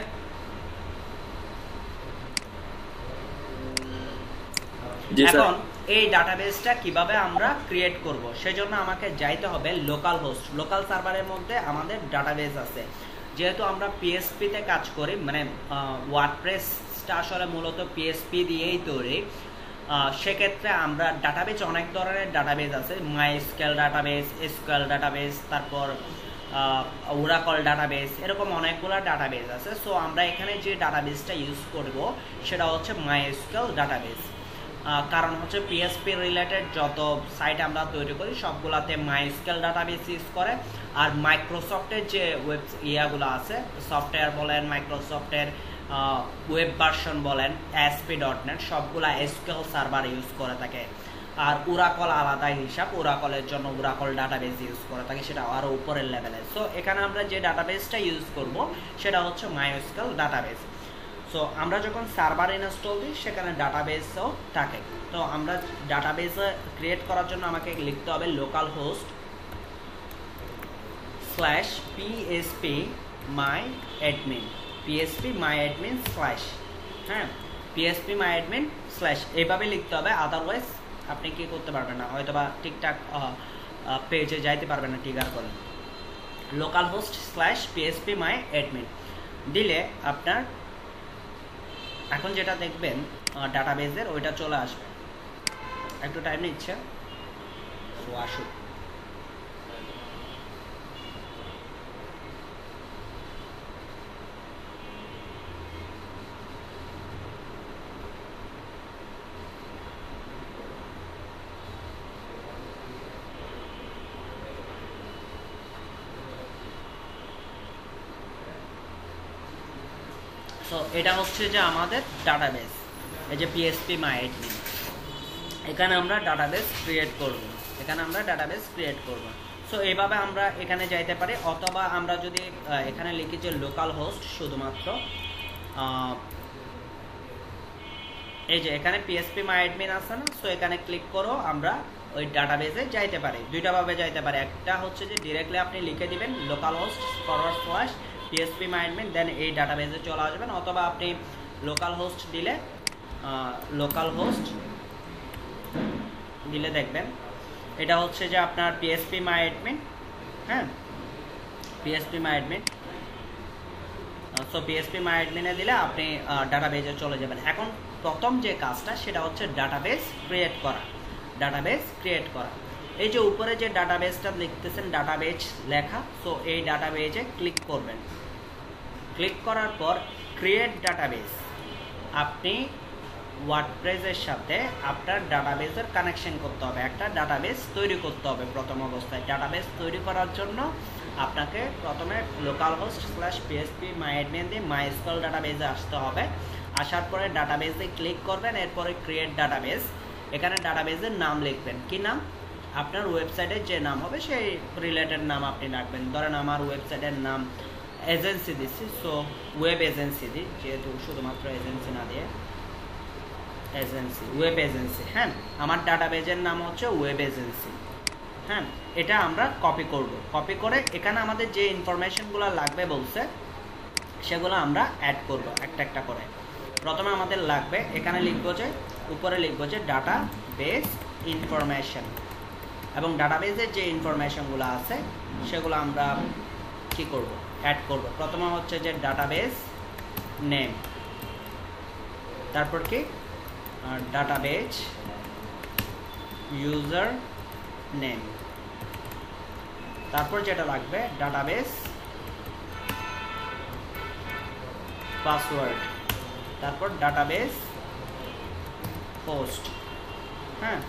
এখন এই ডাটাবেসটা কিভাবে আমরা ক্রিয়েট করব, সেজন্য আমাকে যাইতে হবে লোকাল হোস্ট, লোকাল সার্ভারের মধ্যে আমাদের ডাটাবেস আছে। যেহেতু আমরা পিএসপিতে কাজ করি, মানে ওয়ার্ডপ্রেসটা আসলে মূলত পিএসপি দিয়েই তৈরি, সেক্ষেত্রে আমরা ডাটাবেস, অনেক ধরনের ডাটাবেস আছে, মাইস্কেল ডাটাবেস, এসকিউএল ডাটাবেস, তারপর ওরাকল ডাটাবেস, এরকম অনেকগুলো ডাটাবেস আছে। সো আমরা এখানে যে ডাটাবেসটা ইউজ করব সেটা হচ্ছে মাইস্কেল ডাটাবেস। কারণ হচ্ছে পিএসপি রিলেটেড যত সাইট আমরা তৈরি করি সবগুলাতে মাইস্কেল ডাটাবেস ইউজ করে। আর মাইক্রোসফটের যে ইয়াগুলো আছে, সফটওয়্যার বলেন, মাইক্রোসফটের ওয়েব ভার্সন বলেন, ASP.NET, সবগুলা এসকিউএল সার্ভার ইউজ করে থাকে। আর ওরাকল আলাদা হিসাব, ওরাকলের জন্য ওরাকল ডাটাবেস ইউজ করে থাকে, সেটা আরও উপরের লেভেলে। সো এখানে আমরা যে ডাটাবেসটা ইউজ করব সেটা হচ্ছে মাইস্কেল ডাটাবেস। সো আমরা যখন সার্ভার ইনস্টল দিই সেখানে ডাটাবেসও থাকে। তো আমরা ডাটাবেস ক্রিয়েট করার জন্য আমাকে লিখতে হবে local host slash PHP my admin, PHP my admin slash, হ্যাঁ পিএসপি মাই অ্যাডমিন স্ল্যাশ, এইভাবে লিখতে হবে। আদারওয়াইজ আপনি কি করতে পারবেন না, হয়তো বা ঠিকঠাক পেজে যাইতে পারবেন না ট্রিগার করে। Local host slash PHP my admin দিলে আপনার এখন যেটা দেখবেন ডাটাবেসের ওইটা চলে আসবে। একটু টাইম নিচ্ছে, তো আসুক। সো এটা হচ্ছে যে আমাদের ডাটাবেস, এই যে পিএসপি মাই অ্যাডমিন। এখানে আমরা ডাটাবেস ক্রিয়েট করব, সো এইভাবে আমরা এখানে যাইতে পারি। অথবা আমরা যদি এখানে লিখি যে লোকাল হোস্ট শুধুমাত্র, এই যে এখানে পিএসপি মাই অ্যাডমিন আছে না, সো এখানে ক্লিক করো, আমরা ওই ডাটাবেসে যাইতে পারি। দুইটা ভাবে যাইতে পারে, একটা হচ্ছে যে ডিরেক্টলি আপনি লিখে দিবেন local host / PHP my admin, দেন এই ডাটাবেসে চলে আসবেন। অথবা আপনি লোকাল হোস্ট দিলে দেখবেন এটা হচ্ছে যে আপনার পিএসপি মাই অ্যাডমিন। হ্যাঁ, PHP my admin. So PHP my অ্যাডমিনে দিলে আপনি ডাটাবেসে চলে যাবেন। এখন প্রথম যে কাজটা সেটা হচ্ছে ডাটাবেস ক্রিয়েট করা। এই যে উপরে যে ডাটাবেসটা লিখতেছেন, ডাটাবেস লেখা, সো এই ডাটাবেসে ক্লিক করবেন। ক্লিক করার পর ক্রিয়েট ডাটাবেস, আপনি ওয়ার্ডপ্রেসের সাথে আপনার ডাটাবেসের কানেকশন করতে হবে, একটা ডাটাবেস তৈরি করতে হবে। প্রথম অবস্থায় ডাটাবেস তৈরি করার জন্য আপনাকে প্রথমে local host / PHP my admin দিয়ে মাইস্কুয়েল ডাটাবেসে আসতে হবে। আসার পরে ডাটাবেসে ক্লিক করবেন, এরপরে ক্রিয়েট ডাটাবেস। এখানে ডাটাবেসের নাম লিখবেন, কি নাম? আপনার ওয়েবসাইটের যে নাম হবে সেই রিলেটেড নাম আপনি রাখবেন। ধরেন আমার ওয়েবসাইটের নাম এজেন্সি দিচ্ছি, সো ওয়েব এজেন্সি দিই, যেহেতু শুধুমাত্র এজেন্সি না দিয়ে ওয়েব এজেন্সি। হ্যাঁ, আমার ডাটাবেসের নাম হচ্ছে ওয়েব এজেন্সি। হ্যাঁ, এটা আমরা কপি করে এখানে আমাদের যে ইনফরমেশনগুলো লাগবে বলছে সেগুলো আমরা অ্যাড করব একটা করে। প্রথমে আমাদের লাগবে, এখানে লিখবো যে উপরে লিখবো যে ডাটাবেস ইনফরমেশন, এবং ডাটাবেসের যে ইনফরমেশনগুলো আছে সেগুলো আমরা কি করব, অ্যাড করব। প্রথমে হচ্ছে যে ডাটাবেস নেম, তারপর কি ডাটাবেস ইউজার নেম, তারপর যেটা লাগবে ডাটাবেস পাসওয়ার্ড, তারপর ডাটাবেস পোস্ট। হ্যাঁ,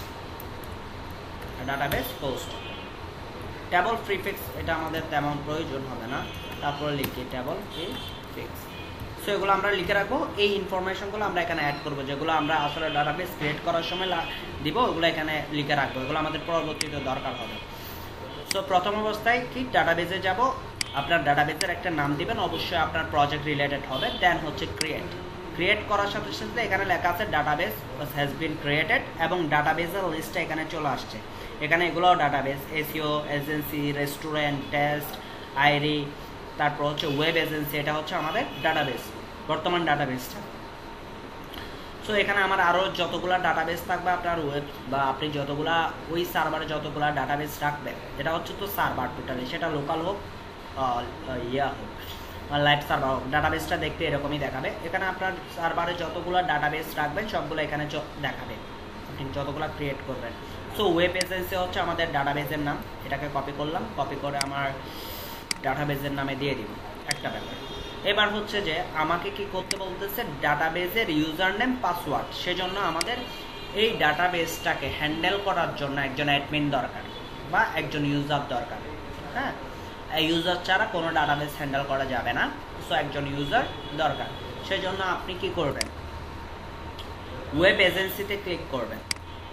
ডাটাবেস পোস্ট। টেবল প্রিফিক্স এটা আমাদের তেমন প্রয়োজন হবে না, তারপরে লিখি টেবল প্রিফিক্স। সো এগুলো আমরা লিখে রাখবো। এই ইনফরমেশনগুলো আমরা এখানে অ্যাড করবো, যেগুলো আমরা আসলে ডাটাবেস ক্রিয়েট করার সময় দিব, ওগুলো এখানে লিখে রাখবো, এগুলো আমাদের পরবর্তীতে দরকার হবে। সো প্রথম অবস্থায় কি ডাটাবেসে যাব, আপনার ডাটাবেসের একটা নাম দিবেন, অবশ্যই আপনার প্রজেক্ট রিলেটেড হবে। দেন হচ্ছে ক্রিয়েট করার সাথে সাথে এখানে লেখা আছে ডাটাবেস হ্যাজ বিন ক্রিয়েটেড, এবং ডাটাবেসের লিস্টটা এখানে চলে আসছে। এখানে এগুলো database SEO agency, restaurant, test, আইরি, তারপর হচ্ছে ওয়েব এজেন্সি। এটা হচ্ছে আমাদের ডাটাবেস, বর্তমান ডাটাবেসটা। সো এখানে আমার আরও যতগুলো ডাটাবেস থাকবে আপনার ওয়েব বা আপনি যতগুলা ওই সার্ভারে যতগুলো ডাটাবেস রাখবেন, এটা হচ্ছে তো সার্ভার টোটালি, সেটা লোকাল হোক হোক লাইভ সার্ভার হোক, ডাটাবেসটা দেখতে এরকমই দেখাবে। এখানে আপনার সার্ভারে যতগুলো ডাটাবেস রাখবেন সবগুলো এখানে দেখাবে, আপনি যতগুলো ক্রিয়েট করবেন। সো ওয়েব এজেন্সি হচ্ছে আমাদের ডাটাবেসের নাম, এটাকে কপি করলাম, কপি করে আমার ডাটাবেসের নামে দিয়ে দিব একটা ব্যাপার। এবার হচ্ছে যে আমাকে কি করতে বলতেছে, ডাটাবেসের ইউজার নেম পাসওয়ার্ড। সেজন্য আমাদের এই ডাটাবেসটাকে হ্যান্ডেল করার জন্য একজন অ্যাডমিন দরকার বা একজন ইউজার দরকার। হ্যাঁ, এই ইউজার ছাড়া কোনো ডাটাবেস হ্যান্ডেল করা যাবে না, সো একজন ইউজার দরকার। সেজন্য আপনি কি করবেন, ওয়েব এজেন্সিতে ক্লিক করবেন।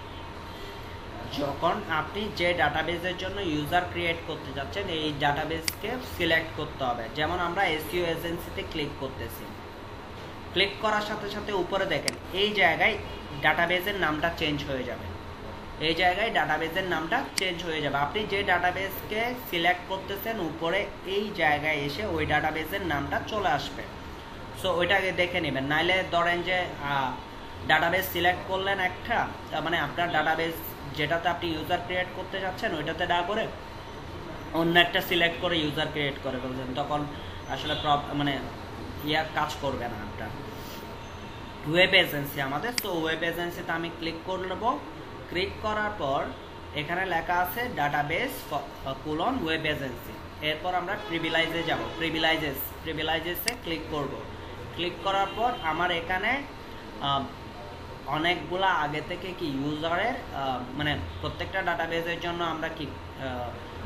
যখন আপনি যে ডাটাবেসের জন্য ইউজার ক্রিয়েট করতে যাচ্ছেন এই ডাটাবেসকে সিলেক্ট করতে হবে। যেমন আমরা এসইও এজেন্সিতে ক্লিক করতেছি, ক্লিক করার সাথে সাথে উপরে দেখেন এই জায়গায় ডাটাবেসের নামটা চেঞ্জ হয়ে যাবে, এই জায়গায় ডাটাবেসের নামটা চেঞ্জ হয়ে যাবে। আপনি যে ডাটাবেসকে সিলেক্ট করতেছেন উপরে এই জায়গায় এসে ওই ডাটাবেসের নামটা চলে আসবে। সো ওইটাকে দেখে নেবেন, নাইলে ধরেন যে ডাটাবেস সিলেক্ট করলেন একটা, মানে আপনার ডাটাবেস যেটাতে আপনি ইউজার ক্রিয়েট করতে যাচ্ছেন ওইটাতে না করে অন্য একটা সিলেক্ট করে ইউজার ক্রিয়েট করে ফেলছেন, তখন আসলে মানে কাজ করবে না আপনার। ওয়েব এজেন্সি আমাদের, তো ওয়েব এজেন্সিতে আমি ক্লিক করব। ক্লিক করার পর এখানে লেখা আছে ডাটাবেস ওয়েব এজেন্সি। এরপর আমরা প্রিভিলাইজে যাব, প্রিভিলাইজেসে ক্লিক করব। ক্লিক করার পর আমার এখানে অনেকগুলা আগে থেকে কি ইউজারের মানে প্রত্যেকটা ডাটাবেসের জন্য আমরা কি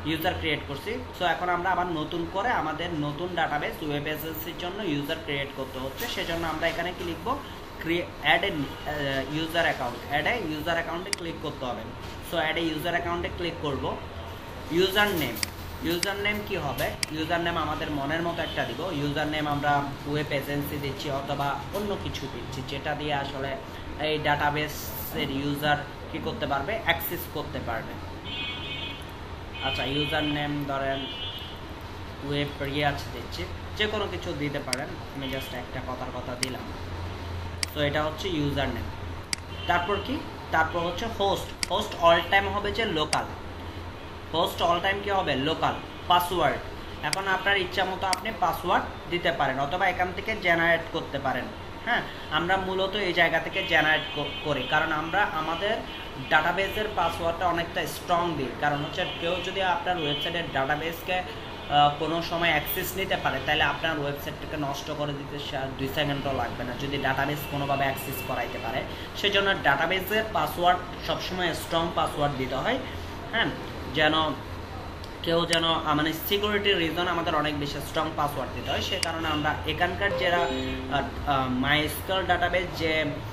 ইউজার ক্রিয়েট করছি। সো এখন আমরা আবার নতুন করে আমাদের নতুন ডাটাবেস ওয়েব এজেন্সির জন্য ইউজার ক্রিয়েট করতে হচ্ছে। সেজন্য আমরা এখানে কি লিখবো, add a user account, add a user অ্যাকাউন্টে ক্লিক করতে হবে। সো অ্যাড এ ইউজার অ্যাকাউন্টে ক্লিক করব। ইউজার নেম কি হবে, ইউজার নেম আমাদের মনের মতো একটা দিব। ইউজার নেম আমরা ওয়েব এজেন্সি দিচ্ছি অথবা অন্য কিছু দিচ্ছি, যেটা দিয়ে আসলে এই ডাটাবেসের ইউজার কি করতে পারবে, অ্যাক্সেস করতে পারবে। আচ্ছা, ইউজার নেম ধরেন ওয়েব রিয়াজ দিচ্ছি, যে কোনো কিছু দিতে পারেন, আমি জাস্ট একটা কথা দিলাম। তো এটা হচ্ছে ইউজার নেম। তারপর কি, তারপর হচ্ছে হোস্ট অল টাইম হবে যে লোকাল, হোস্ট অল টাইম কি হবে, লোকাল। পাসওয়ার্ড, এখন আপনার ইচ্ছা মতো আপনি পাসওয়ার্ড দিতে পারেন অথবা এখান থেকে জেনারেট করতে পারেন। হ্যাঁ, আমরা মূলত এই জায়গা থেকে জেনারেট করি, কারণ আমরা আমাদের ডাটাবেসের পাসওয়ার্ডটা অনেকটা স্ট্রং দিই। কারণ হচ্ছে কেউ যদি আপনার ওয়েবসাইটের ডাটাবেসকে কোনো সময় অ্যাক্সেস নিতে পারে, তাহলে আপনার ওয়েবসাইটটাকে নষ্ট করে দিতে 2 সেকেন্ডও লাগবে না, যদি ডাটাবেস কোনোভাবে অ্যাক্সেস করাইতে পারে। সেজন্য ডাটাবেসের পাসওয়ার্ড সবসময় স্ট্রং পাসওয়ার্ড দিতে হয়। হ্যাঁ, যেন কেউ যেন মানে সিকিউরিটির রিজন আমাদের অনেক বেশি স্ট্রং পাসওয়ার্ড দিতে হয়। সে কারণে আমরা এখানকার যারা মাইস্কুয়েল ডাটাবেস যে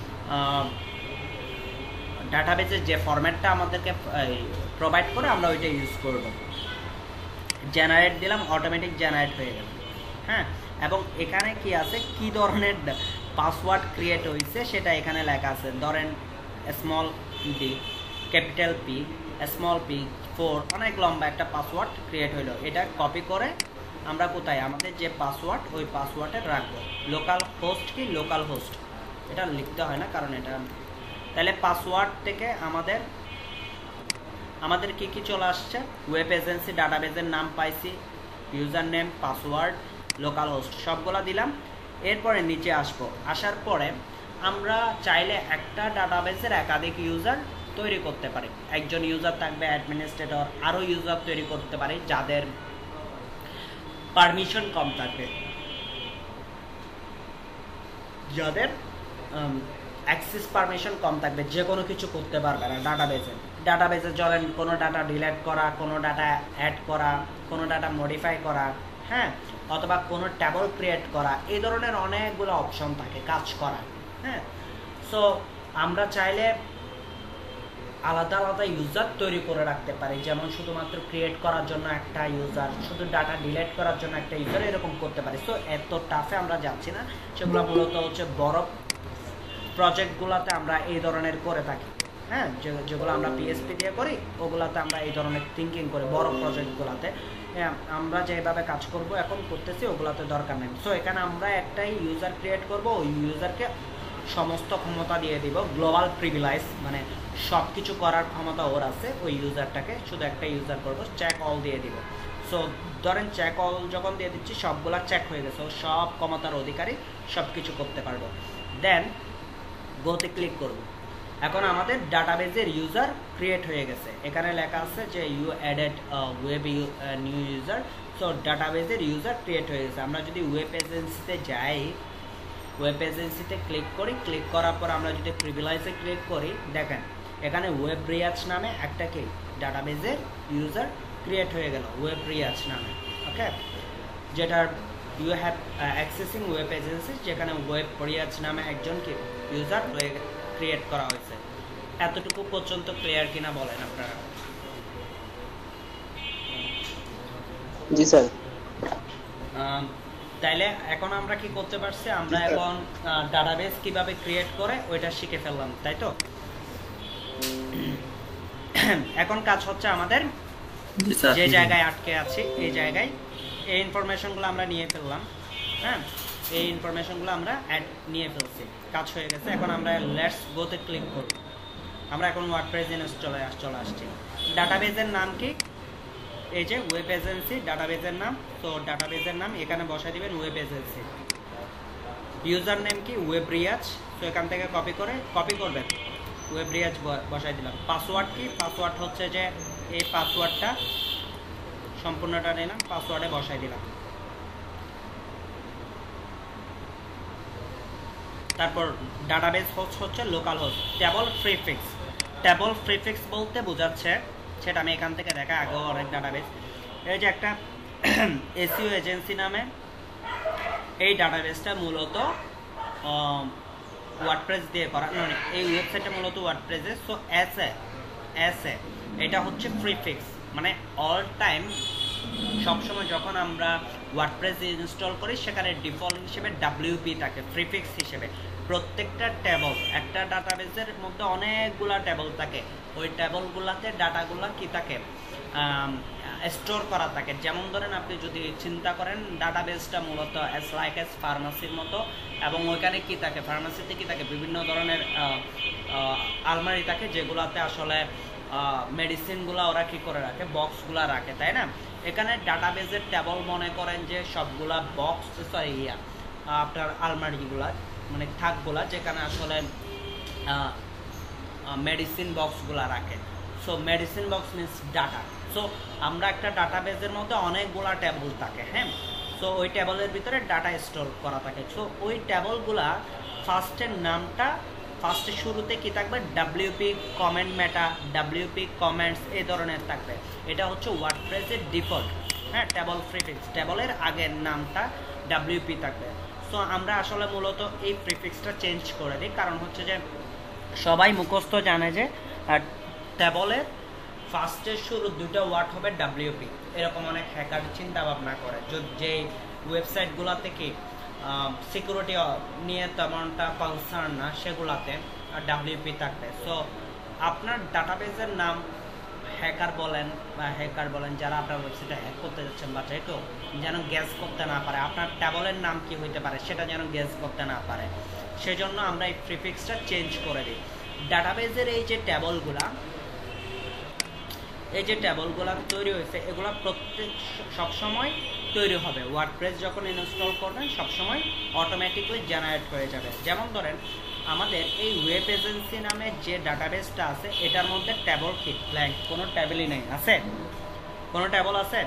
ডাটাবেসের যে ফরম্যাটটা আমাদেরকে প্রোভাইড করে আমরা ওইটা ইউজ করব। জেনারেট দিলাম, অটোমেটিক জেনারেট হয়ে গেল। হ্যাঁ, এবং এখানে কি আছে, কি ধরনের পাসওয়ার্ড ক্রিয়েট হয়েছে সেটা এখানে লেখা আছে। ধরেন small D, capital P, small P, 4, অনেক লম্বা একটা পাসওয়ার্ড ক্রিয়েট হইলো। এটা কপি করে আমরা কোথায়, আমাদের যে পাসওয়ার্ড ওই পাসওয়ার্ডে রাখবো। লোকাল হোস্ট কি, লোকাল হোস্ট, এটা লিখতে হয় না কারণ এটা। তাহলে পাসওয়ার্ড থেকে আমাদের কি কি চলে আসছে, ওয়েব এজেন্সি ডাটাবেসের নাম পাইছি, user name, password, local host সবগুলা দিলাম। এরপরে নিচে আসবো, আসার পরে আমরা চাইলে একটা ডাটাবেসের একাধিক ইউজার তৈরি করতে পারি। একজন ইউজার থাকবে, অ্যাডমিনিস্ট্রেটর, আরও ইউজার তৈরি করতে পারি যাদের পারমিশন কম থাকবে, যাদের অ্যাক্সেস পারমিশন কম থাকবে, যে কোনো কিছু করতে পারবে না ডাটাবেসে ধরেন কোনো ডাটা ডিলিট করা, কোনো ডাটা অ্যাড করা, কোনো ডাটা মডিফাই করা, হ্যাঁ, অথবা কোনো ট্যাবল ক্রিয়েট করা, এই ধরনের অনেকগুলো অপশন থাকে কাজ করা। হ্যাঁ, সো আমরা চাইলে আলাদা আলাদা ইউজার তৈরি করে রাখতে পারি, যেমন শুধুমাত্র ক্রিয়েট করার জন্য একটা ইউজার, শুধু ডাটা ডিলিট করার জন্য একটা ইউজার, এরকম করতে পারি। সো এত টাফে আমরা যাচ্ছি না, সেগুলো মূলত হচ্ছে বড় প্রজেক্টগুলোতে আমরা এই ধরনের করে থাকি। হ্যাঁ, যেগুলো আমরা পিএসপি দিয়ে করি ওগুলাতে আমরা এই ধরনের থিঙ্কিং করি। বড় প্রজেক্টগুলোতে আমরা যেভাবে কাজ করব এখন করতেছি ওগুলাতে দরকার নেই। সো এখানে আমরা একটাই ইউজার ক্রিয়েট করব, ওই ইউজারকে সমস্ত ক্ষমতা দিয়ে দিব, গ্লোবাল প্রিভিলাইজ, মানে সব কিছু করার ক্ষমতা ওর আছে। ওই ইউজারটাকে শুধু একটা ইউজার করবো, চেক অল দিয়ে দিব। সো ধরেন চেক অল যখন দিয়ে দিচ্ছি সবগুলা চেক হয়ে গেছে, ও সব ক্ষমতার অধিকারী, সব কিছু করতে পারবো। দেন গোতে ক্লিক করব। এখন আমাদের ডাটাবেসের ইউজার ক্রিয়েট হয়ে গেছে, এখানে লেখা আছে যে you added web new user. So ডাটাবেসের ইউজার ক্রিয়েট হয়ে গেছে। আমরা যদি ওয়েব এজেন্সিতে যাই, ওয়েব এজেন্সিতে ক্লিক করি, ক্লিক করার পর আমরা যদি প্রিভিলাইজে ক্লিক করি, দেখেন এখানে ওয়েব রিয়াজ নামে একটা কি ডাটাবেসের ইউজার ক্রিয়েট হয়ে গেল, ওয়েব রিয়াজ নামে। ওকে, যেটার you have accessing web agency, যেখানে ওয়েব রিয়াজ নামে একজন কি ইউজার ক্রিয়েট করা হয়েছে। এতটুকু পর্যন্ত ক্লিয়ার কিনা বলেন আপনারা? জি স্যার। তাইলে এখন আমরা কি করতে পারছি, আমরা এখন ডাটাবেস কিভাবে ক্রিয়েট করে ওইটা শিখে ফেললাম, তাই তো? এখন কাজ হচ্ছে আমাদের যে জায়গায় আটকে আছি এই জায়গায় এই ইনফরমেশনগুলো আমরা নিয়ে ফেললাম। হ্যাঁ, এই ইনফরমেশনগুলো আমরা নিয়ে ফেলছি, কাজ হয়ে গেছে। এখন আমরা লেটস গোতে ক্লিক করব। আমরা এখন ওয়ার্ডপ্রেস চলে আসছি। ডাটাবেসের নাম কি, এই যে ওয়েব এজেন্সি ডাটাবেসের নাম। তো ডাটাবেসের নাম এখানে বসাই দিবেন ওয়েব এজেন্সি। ইউজার নেম কি, ওয়েব রিয়াজ। তো এখান থেকে কপি করবেন, ওয়েব রিয়াজ বসাই দিলাম। পাসওয়ার্ড কি, পাসওয়ার্ড হচ্ছে যে এই পাসওয়ার্ডটা সম্পূর্ণটা নিলাম, পাসওয়ার্ডে বসাই দিলাম। তারপর ডাটাবেস হোস্ট হচ্ছে লোকাল হোস্ট। টেবল প্রিফিক্স বলতে বোঝাচ্ছে সেটা আমি এখান থেকে দেখা, আগেও অনেক ডাটাবেস। এই যে একটা এসইও এজেন্সি নামে এই ডাটাবেসটা মূলত ওয়ার্ডপ্রেস দিয়ে করা, এই ওয়েবসাইটটা মূলত ওয়ার্ডপ্রেসে। সো এসএ এটা হচ্ছে প্রিফিক্স, মানে অল টাইম সবসময় যখন আমরা ওয়ার্ডপ্রেস ইনস্টল করি সেখানে ডিফল্ট হিসেবে ডাব্লিউপি থাকে প্রিফিক্স হিসেবে। প্রত্যেকটা টেবল, একটা ডাটাবেসের মধ্যে অনেকগুলা টেবল থাকে, ওই টেবলগুলাতে ডাটাগুলা কি থাকে, স্টোর করা থাকে। যেমন ধরেন আপনি যদি চিন্তা করেন ডাটাবেসটা মূলত লাইক এস ফার্মাসির মতো, এবং ওইখানে কি থাকে, ফার্মাসিতে কি থাকে, বিভিন্ন ধরনের আলমারি থাকে যেগুলাতে আসলে মেডিসিনগুলো ওরা কি করে রাখে, বক্সগুলা রাখে, তাই না? এখানে ডাটাবেসের টেবল মনে করেন যে সবগুলা বক্স, সরি আপনার আলমারিগুলা মানে থাকগুলা যেখানে আসলে মেডিসিন বক্সগুলা রাখে। So medicine box means data. So আমরা একটা ডাটাবেসের মধ্যে অনেকগুলা টেবল থাকে, হ্যাঁ। সো ওই টেবলের ভিতরে ডাটা স্টোর করা থাকে। সো ওই টেবলগুলা ফার্স্টের নামটা, ফার্স্টের শুরুতে কি থাকবে, WP comment meta, WP comments, এই ধরনের থাকবে। এটা হচ্ছে ওয়ার্ডপ্রেসের ডিফল্ট, হ্যাঁ, টেবল প্রিফিক্স। টেবলের আগের নামটা ডাব্লিউপি থাকবে। সো আমরা আসলে মূলত এই প্রিফিক্সটা চেঞ্জ করে দিই, কারণ হচ্ছে যে সবাই মুখস্থ জানে যে টেবলের ফার্স্টের শুরু দুটো ওয়ার্ড হবে ডাব্লিউপি। এরকম অনেক হ্যাকার চিন্তা ভাবনা করে, যে ওয়েবসাইটগুলোতে কি সিকিউরিটি নিয়ে তেমনটা কনসার্ন না, সেগুলাতে ডাব্লিউপি থাকবে। সো আপনার ডাটাবেসের নাম হ্যাকার বলেন যারা আপনার ওয়েবসাইটে হ্যাক করতে যাচ্ছেন, বা যে কেউ যেন গ্যাস করতে না পারে আপনার টেবলের নাম কি হইতে পারে সেটা যেন গ্যাস করতে না পারে, সেজন্য আমরা এই প্রিফিক্সটা চেঞ্জ করে দিই। ডাটাবেসের এই যে টেবলগুলা তৈরি হয়েছে, এগুলা প্রত্যেক সবসময় তৈরি হবে। ওয়ার্ডপ্রেস যখন ইনস্টল করবেন সবসময় অটোমেটিকলি জেনারেট হয়ে যাবে। যেমন ধরেন আমাদের এই ওয়েব এজেন্সি নামে যে ডাটাবেসটা আছে, এটার মধ্যে টেবল কি ব্ল্যাঙ্ক, কোনো টেবলই নেই। আছে কোনো টেবল আছে?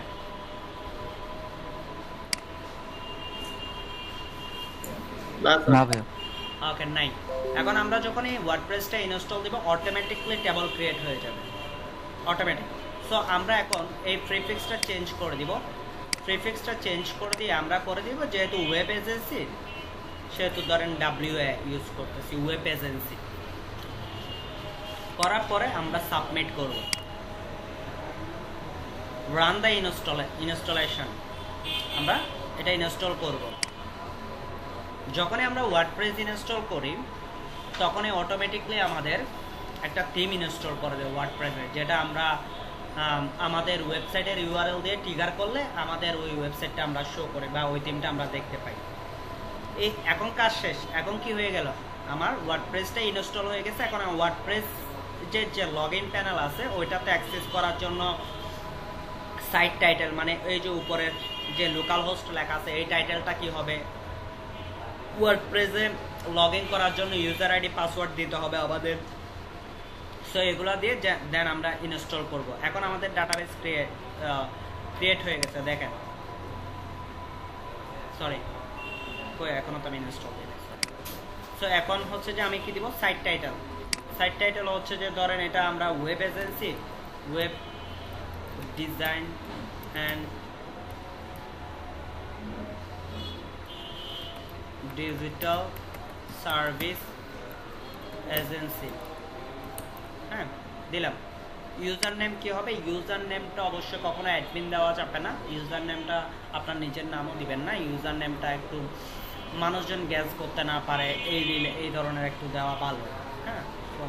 ওকে, নাই। এখন আমরা যখন এই ওয়ার্ডপ্রেসটা ইনস্টল দিব অটোমেটিকলি টেবল ক্রিয়েট হয়ে যাবে, অটোমেটিক। সো আমরা এখন এই প্রিফিক্সটা চেঞ্জ করে দিব। প্রিফিক্সটা চেঞ্জ করে দিয়ে আমরা করে দিব, যেহেতু ওয়েব এজেন্সি সেহেতু ধরেন ডাব্লিউএ ইউজ করতেছি, ওয়েব এজেন্সি। করার পরে আমরা সাবমিট করব, রান দ্য ইনস্টলেশন, আমরা এটা ইনস্টল করব। যখনই আমরা ওয়ার্ডপ্রেস ইনস্টল করি তখনই অটোমেটিকলি আমাদের একটা থিম ইনস্টল করে দেবে ওয়ার্ডপ্রেসে, যেটা আমরা আমাদের ওয়েবসাইটের ইউআরএল দিয়ে ট্রিগার করলে আমাদের ওই ওয়েবসাইটটা আমরা শো করে বা ওই থিমটা আমরা দেখতে পাই। এই এখন কাজ শেষ। এখন কি হয়ে গেল, আমার ওয়ার্ডপ্রেসটা ইনস্টল হয়ে গেছে। এখন ওয়ার্ডপ্রেস যে লগ ইন প্যানেল আছে ওইটাতে অ্যাক্সেস করার জন্য সাইট টাইটেল, মানে এই যে উপরের যে লোকাল হোস্ট লেখা আছে এই টাইটেলটা কি হবে, ওয়ার্ডপ্রেসে লগ ইন করার জন্য ইউজার আইডি পাসওয়ার্ড দিতে হবে আমাদের। সো এগুলা দিয়ে দেন আমরা ইনস্টল করব। এখন আমাদের ডাটাবেস ক্রিয়েট হয়ে গেছে, দেখেন। সরি, এখনো তো আমি ইনস্টল দিই। সো এখন হচ্ছে যে আমি কি দিব, সাইট টাইটেল। সাইট টাইটেল হচ্ছে যে ধরেন এটা আমরা web agency, web design and digital service agency, হ্যাঁ দিলাম। ইউজার নেম কি হবে, ইউজার নেমটা অবশ্যই কখনো অ্যাডমিন দেওয়া যাবে না। ইউজার নেমটা আপনার নিজের নামও দিবেন না। ইউজার নেমটা একটু মানুষজন গ্যাস করতে না পারে এই ধরনের একটু দেওয়া ভালো, হ্যাঁ। তো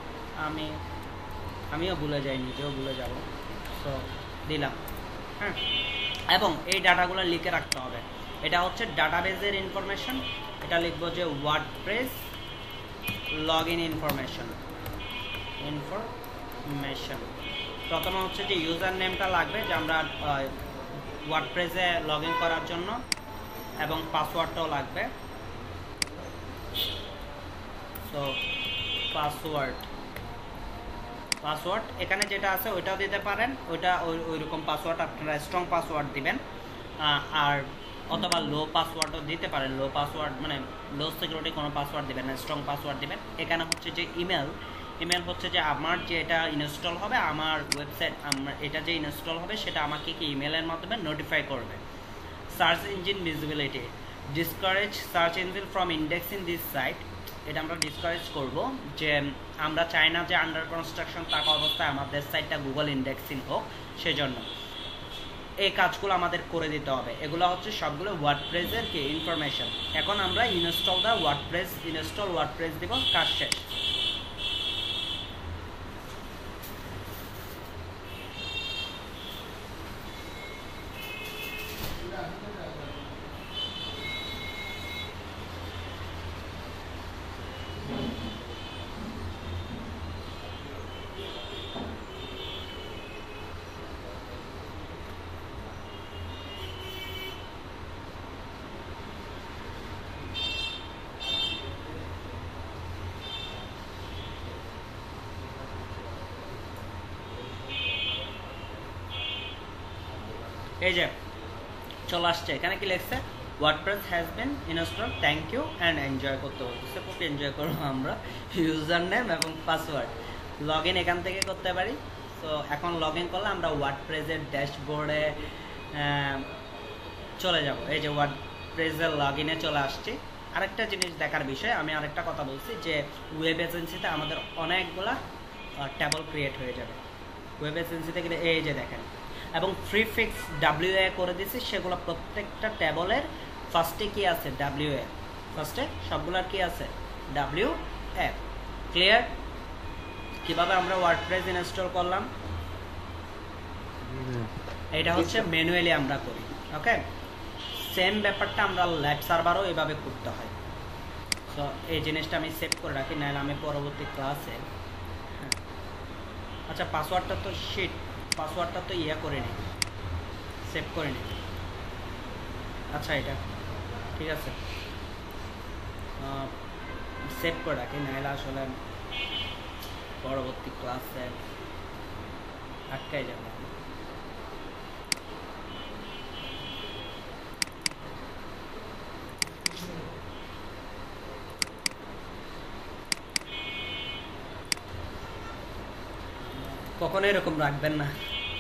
আমিও ভুলে যাই, নিজেও ভুলে যাব। তো দিলাম, হ্যাঁ। এবং এই ডাটাগুলো লিখে রাখতে হবে। এটা হচ্ছে ডাটাবেসের ইনফরমেশন। এটা লিখবো যে ওয়ার্ডপ্রেস লগ ইন ইনফরমেশন। প্রথমে হচ্ছে যে ইউজার নেমটা লাগবে, যে আমরা ওয়ার্ডপ্রেসে লগ ইন করার জন্য, এবং পাসওয়ার্ডটাও লাগবে। তো পাসওয়ার্ড এখানে যেটা আছে ওইটাও দিতে পারেন, ওইটা ওইরকম পাসওয়ার্ড আপনারা স্ট্রং পাসওয়ার্ড দিবেন, আর অথবা লো পাসওয়ার্ডও দিতে পারেন। লো পাসওয়ার্ড মানে লো সিকিউরিটি কোনো পাসওয়ার্ড দিবেন না, স্ট্রং পাসওয়ার্ড দিবেন। এখানে হচ্ছে যে ইমেল হচ্ছে যে আমার যে এটা ইনস্টল হবে, আমার ওয়েবসাইট এটা যে ইনস্টল হবে সেটা আমাকে কি ইমেলের মাধ্যমে নোটিফাই করবে। Search engine visibility, discourage search engine from indexing this site, এটা আমরা ডিসকারেজ করব যে আমরা চাই না যে আন্ডার কনস্ট্রাকশন থাকা অবস্থায় আমাদের সাইটটা গুগল ইন্ডেক্সিং হোক, সেজন্য এই কাজগুলো আমাদের করে দিতে হবে। এগুলো হচ্ছে সবগুলো ওয়ার্ডপ্রেসের কি ইনফরমেশন। এখন আমরা install the WordPress, install WordPress দিব, কাজ শেষ। এই যে চলে আসছে, এখানে কি লিখছে, WordPress has been install, thank you and enjoy করতে বলতেছে। খুব এনজয় করবো আমরা। ইউজার নেম এবং পাসওয়ার্ড লগ ইন এখান থেকে করতে পারি। তো এখন লগ ইন করলে আমরা ওয়ার্ডপ্রেসের ড্যাশবোর্ডে চলে যাব। এই যে ওয়ার্ডপ্রেসের লগ ইনে চলে আসছি। আরেকটা জিনিস দেখার বিষয়, আমি আরেকটা কথা বলছি যে ওয়েব এজেন্সিতে আমাদের অনেকগুলা ট্যাবল ক্রিয়েট হয়ে যাবে। ওয়েব এজেন্সিতে গেলে এই যে দেখেন, এবং প্রিফিক্স WA করে দিয়েছি, সেগুলো প্রত্যেকটা ট্যাবলের ফার্স্টে কি আছে, WA, ফার্স্টে সবগুলোর কি আছে, WA। ক্লিয়ার? কিভাবে আমরা ওয়ার্ডপ্রেস ইনস্টল করলাম, এটা হচ্ছে ম্যানুয়ালি আমরা করি। ওকে, সেম ব্যাপারটা আমরা ল্যাব সার্ভারও এভাবে করতে হয়। সো এই জিনিসটা আমি সেভ করে রাখি, নাহলে আমি পরবর্তী ক্লাসে, আচ্ছা পাসওয়ার্ডটা তো পাসওয়ার্ডটা তো করে নিই, সেভ করে নিই। আচ্ছা এটা ঠিক আছে, সেভ করে রাখি, নাহলে আসলে পরবর্তী ক্লাসে আটকাই যাবে। কখনো এরকম রাখবেন না,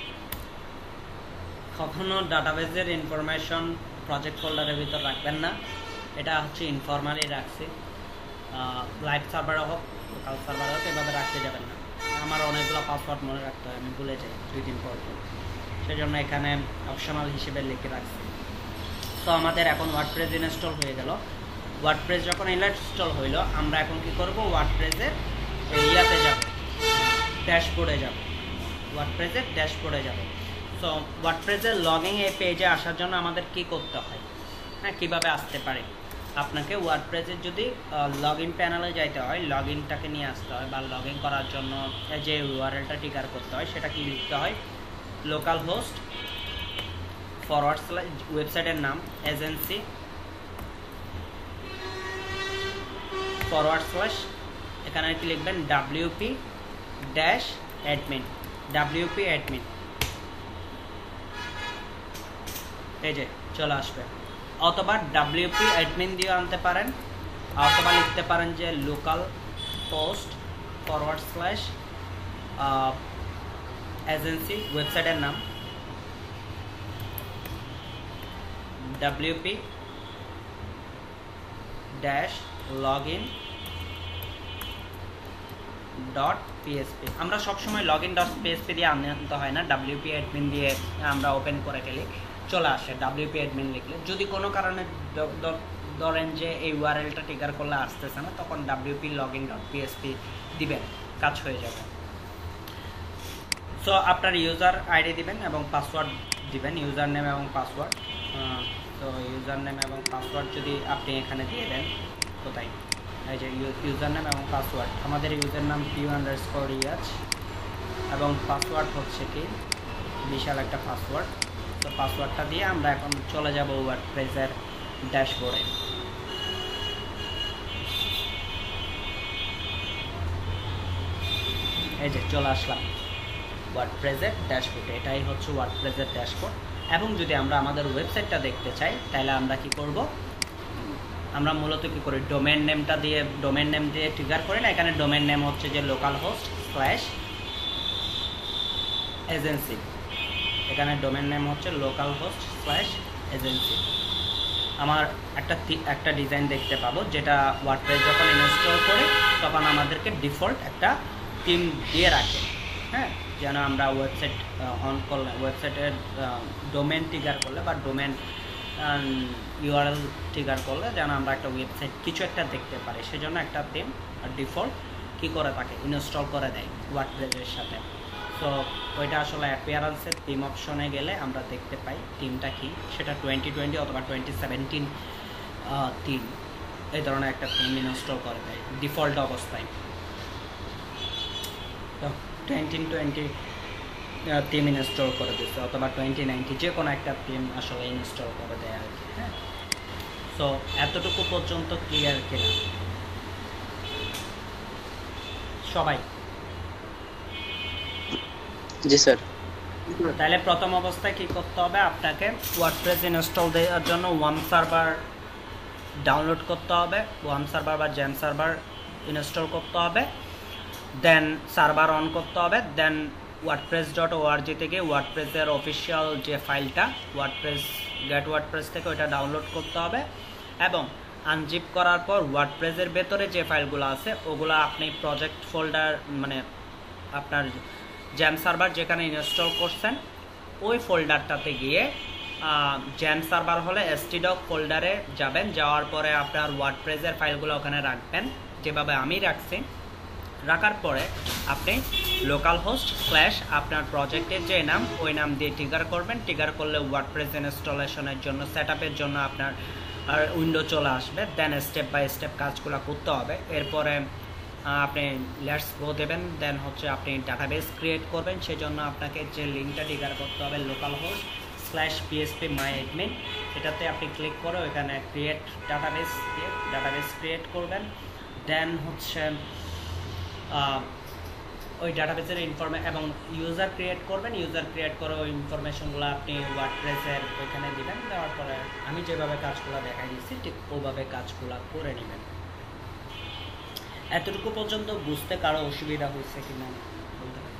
কখনো ডাটাবেজের ইনফরমেশন প্রজেক্ট ফোল্ডারের ভিতর রাখবেন না। এটা হচ্ছে ইনফরমালি রাখছি, লাইভ সার্ভারে হোক লোকাল সার্ভারে হোক, এভাবে রাখতে যাবেন না। আমার অনেকগুলো পাসওয়ার্ড মনে রাখতে হয়, আমি ভুলে যাই 2-3 পর, সেজন্য এখানে অপশনাল হিসেবে লিখে রাখছি। তো আমাদের এখন ওয়ার্ডপ্রেস ইনস্টল হয়ে গেল। ওয়ার্ডপ্রেস যখন ইনস্টল হইলো, আমরা এখন কি করব, ওয়ার্ডপ্রেসের ইয়াতে যাব, ড্যাশবোর্ডে যাব, ওয়ার্ডপ্রেসের ড্যাশবোর্ডে যাব। সো ওয়ার্ডপ্রেসের লগইন এই পেজে আসার জন্য আমাদের কি করতে হয়, হ্যাঁ কীভাবে আসতে পারে, আপনাকে ওয়ার্ডপ্রেসের যদি লগ ইন প্যানেলে যাইতে হয়, লগ ইনটাকে নিয়ে আসতে হয়, বা লগ ইন করার জন্য যে ইউআরএলটা ট্রিগার করতে হয়, সেটা কি লিখতে হয়, লোকাল হোস্ট / ওয়েবসাইটের নাম এজেন্সি / এখানে কি লিখবেন, WP-admin, WP-admin, এই যে চলে আসবে। অথবা WP-admin দিয়ে আনতে পারেন, অথবা লিখতে পারেন যে লোকাল হোস্ট / এজেন্সি, ওয়েবসাইটের নাম wp-login.php। আমরা সবসময় login.php দিয়ে আনতে হয় না, WP-admin দিয়ে আমরা ওপেন করে ফেলি, চলে আসে WP-admin লিখলে। যদি কোনো কারণে ধরেন যে এই ইউআরএলটা ট্রিগার করলে আসতেছে না, তখন wp-login.php দিবেন, কাজ হয়ে যাবে। সো আপনার ইউজার আইডি দিবেন এবং পাসওয়ার্ড দিবেন, ইউজার নেম এবং পাসওয়ার্ড। তো ইউজার নেম এবং পাসওয়ার্ড যদি আপনি এখানে দিয়ে দেন, কোথায়, এই যে ইউজার নেম এবং পাসওয়ার্ড, আমাদের ইউজার নাম q_riaz এবং পাসওয়ার্ড হচ্ছে কি বিশাল একটা পাসওয়ার্ড। তো পাসওয়ার্ডটা দিয়ে আমরা এখন চলে যাব ওয়ার্ডপ্রেসের ড্যাশবোর্ডে। এই যে চলে আসলাম ওয়ার্ডপ্রেসের ড্যাশবোর্ডে, এটাই হচ্ছে ওয়ার্ডপ্রেসের ড্যাশবোর্ড। এবং যদি আমরা আমাদের ওয়েবসাইটটা দেখতে চাই, তাহলে আমরা কি করব, আমরা মূলত কি করি, ডোমেন নেম দিয়ে ট্রিগার করি না। এখানে ডোমেন নেম হচ্ছে যে লোকাল হোস্ট স্ল্যাশ এজেন্সি। এখানে ডোমেন নেম হচ্ছে লোকাল হোস্ট স্ল্যাশ এজেন্সি। আমার একটা ডিজাইন দেখতে পাবো, যেটা ওয়ার্ডপ্রেস যখন ইনস্টল করি তখন আমাদেরকে ডিফল্ট একটা থিম দিয়ে রাখে। হ্যাঁ, যেন আমরা ওয়েবসাইট অন করলে, ওয়েবসাইটের ডোমেন ট্রিগার করলে বা ডোমেন ইউআরএল ট্রিগার করলে যেন আমরা একটা ওয়েবসাইট কিছু একটা দেখতে পারি, সেজন্য একটা থিম ডিফল্ট কি করে তাকে ইনস্টল করে দেয় ওয়ার্ডপ্রেসের সাথে। তো ওইটা আসলে অ্যাপিয়ারেন্সের থিম অপশনে গেলে আমরা দেখতে পাই থিমটা কি, সেটা 2020 অথবা 2017 থিম, এই ধরনের একটা থিম ইনস্টল করে দেয় ডিফল্ট অবস্থায়। তো 2020 থিম ইনস্টল করে দিচ্ছে, অথবা 2090 যে কোনো একটা থিম আসলে ইনস্টল করে দেয় আর কি। হ্যাঁ, তো এতটুকু পর্যন্ত ক্লিয়ার কিনা সবাই? জি স্যার। তাহলে প্রথম অবস্থায় কি করতে হবে, আপনাকে ওয়ার্ডপ্রেস ইনস্টল দেওয়ার জন্য ওয়ার্ম সার্ভার ডাউনলোড করতে হবে, ওয়ার্ম সার্ভার বা জেম সার্ভার ইনস্টল করতে হবে, দেন সার্ভার অন করতে হবে, দেন wordpress.org থেকে ওয়ার্ডপ্রেসের অফিসিয়াল যে ফাইলটা গেট ওয়ার্ডপ্রেস থেকে ওইটা ডাউনলোড করতে হবে, এবং আনজিপ করার পর ওয়ার্ডপ্রেসের ভেতরে যে ফাইলগুলো আছে ওগুলো আপনি প্রজেক্ট ফোল্ডার, মানে আপনার জ্যাম সার্ভার যেখানে ইনস্টল করছেন ওই ফোল্ডারটাতে গিয়ে জ্যাম সার্ভার হলে stdoc ফোল্ডারে যাবেন, যাওয়ার পরে আপনার ওয়ার্ডপ্রেসের ফাইলগুলো ওখানে রাখবেন যেভাবে আমি রাখছি। রাখার পরে আপনি লোকাল হোস্ট স্ল্যাশ আপনার প্রজেক্টের যে নাম ওই নাম দিয়ে ট্রিগার করবেন। ট্রিগার করলে ওয়ার্ডপ্রেস ইনস্টলেশনের জন্য, সেটআপের জন্য আপনার উইন্ডো চলে আসবে। দেন স্টেপ বাই স্টেপ কাজগুলো করতে হবে। এরপরে আপনি লেটস গো দেবেন, দেন হচ্ছে আপনি ডাটাবেস ক্রিয়েট করবেন। সেজন্য আপনাকে যে লিঙ্কটা ট্রিগার করতে হবে local host slash PHP my admin, এটাতে আপনি ক্লিক করে ওইখানে ক্রিয়েট ডাটাবেস ক্রিয়েট করবেন। দেন হচ্ছে ওই ডাটাবেসের এবং ইউজার ক্রিয়েট করবেন। ইউজার ক্রিয়েট করে ওই ইনফরমেশনগুলো আপনি ওয়ার্ডপ্রেসের ওইখানে দিবেন। দেওয়ার পরে আমি যেভাবে কাজগুলো দেখাই দিচ্ছি ঠিক ওইভাবে কাজগুলো করে নেবেন। এতটুকু পর্যন্ত বুঝতে কারো অসুবিধা হয়েছে কিনা বলতে পারেন?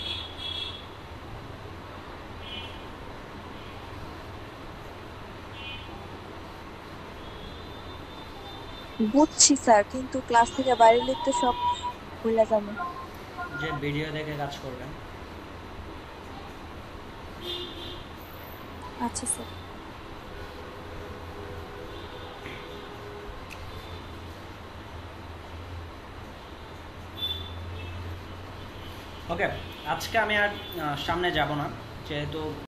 বুঝছি স্যার, কিন্তু ক্লাস থেকে বাইরে লিখতে সব ভুলে যাবো। যে ভিডিও দেখে কাজ করবেন। আচ্ছা স্যার। ওকে, আজকে আমি আর সামনে যাব না, যেহেতু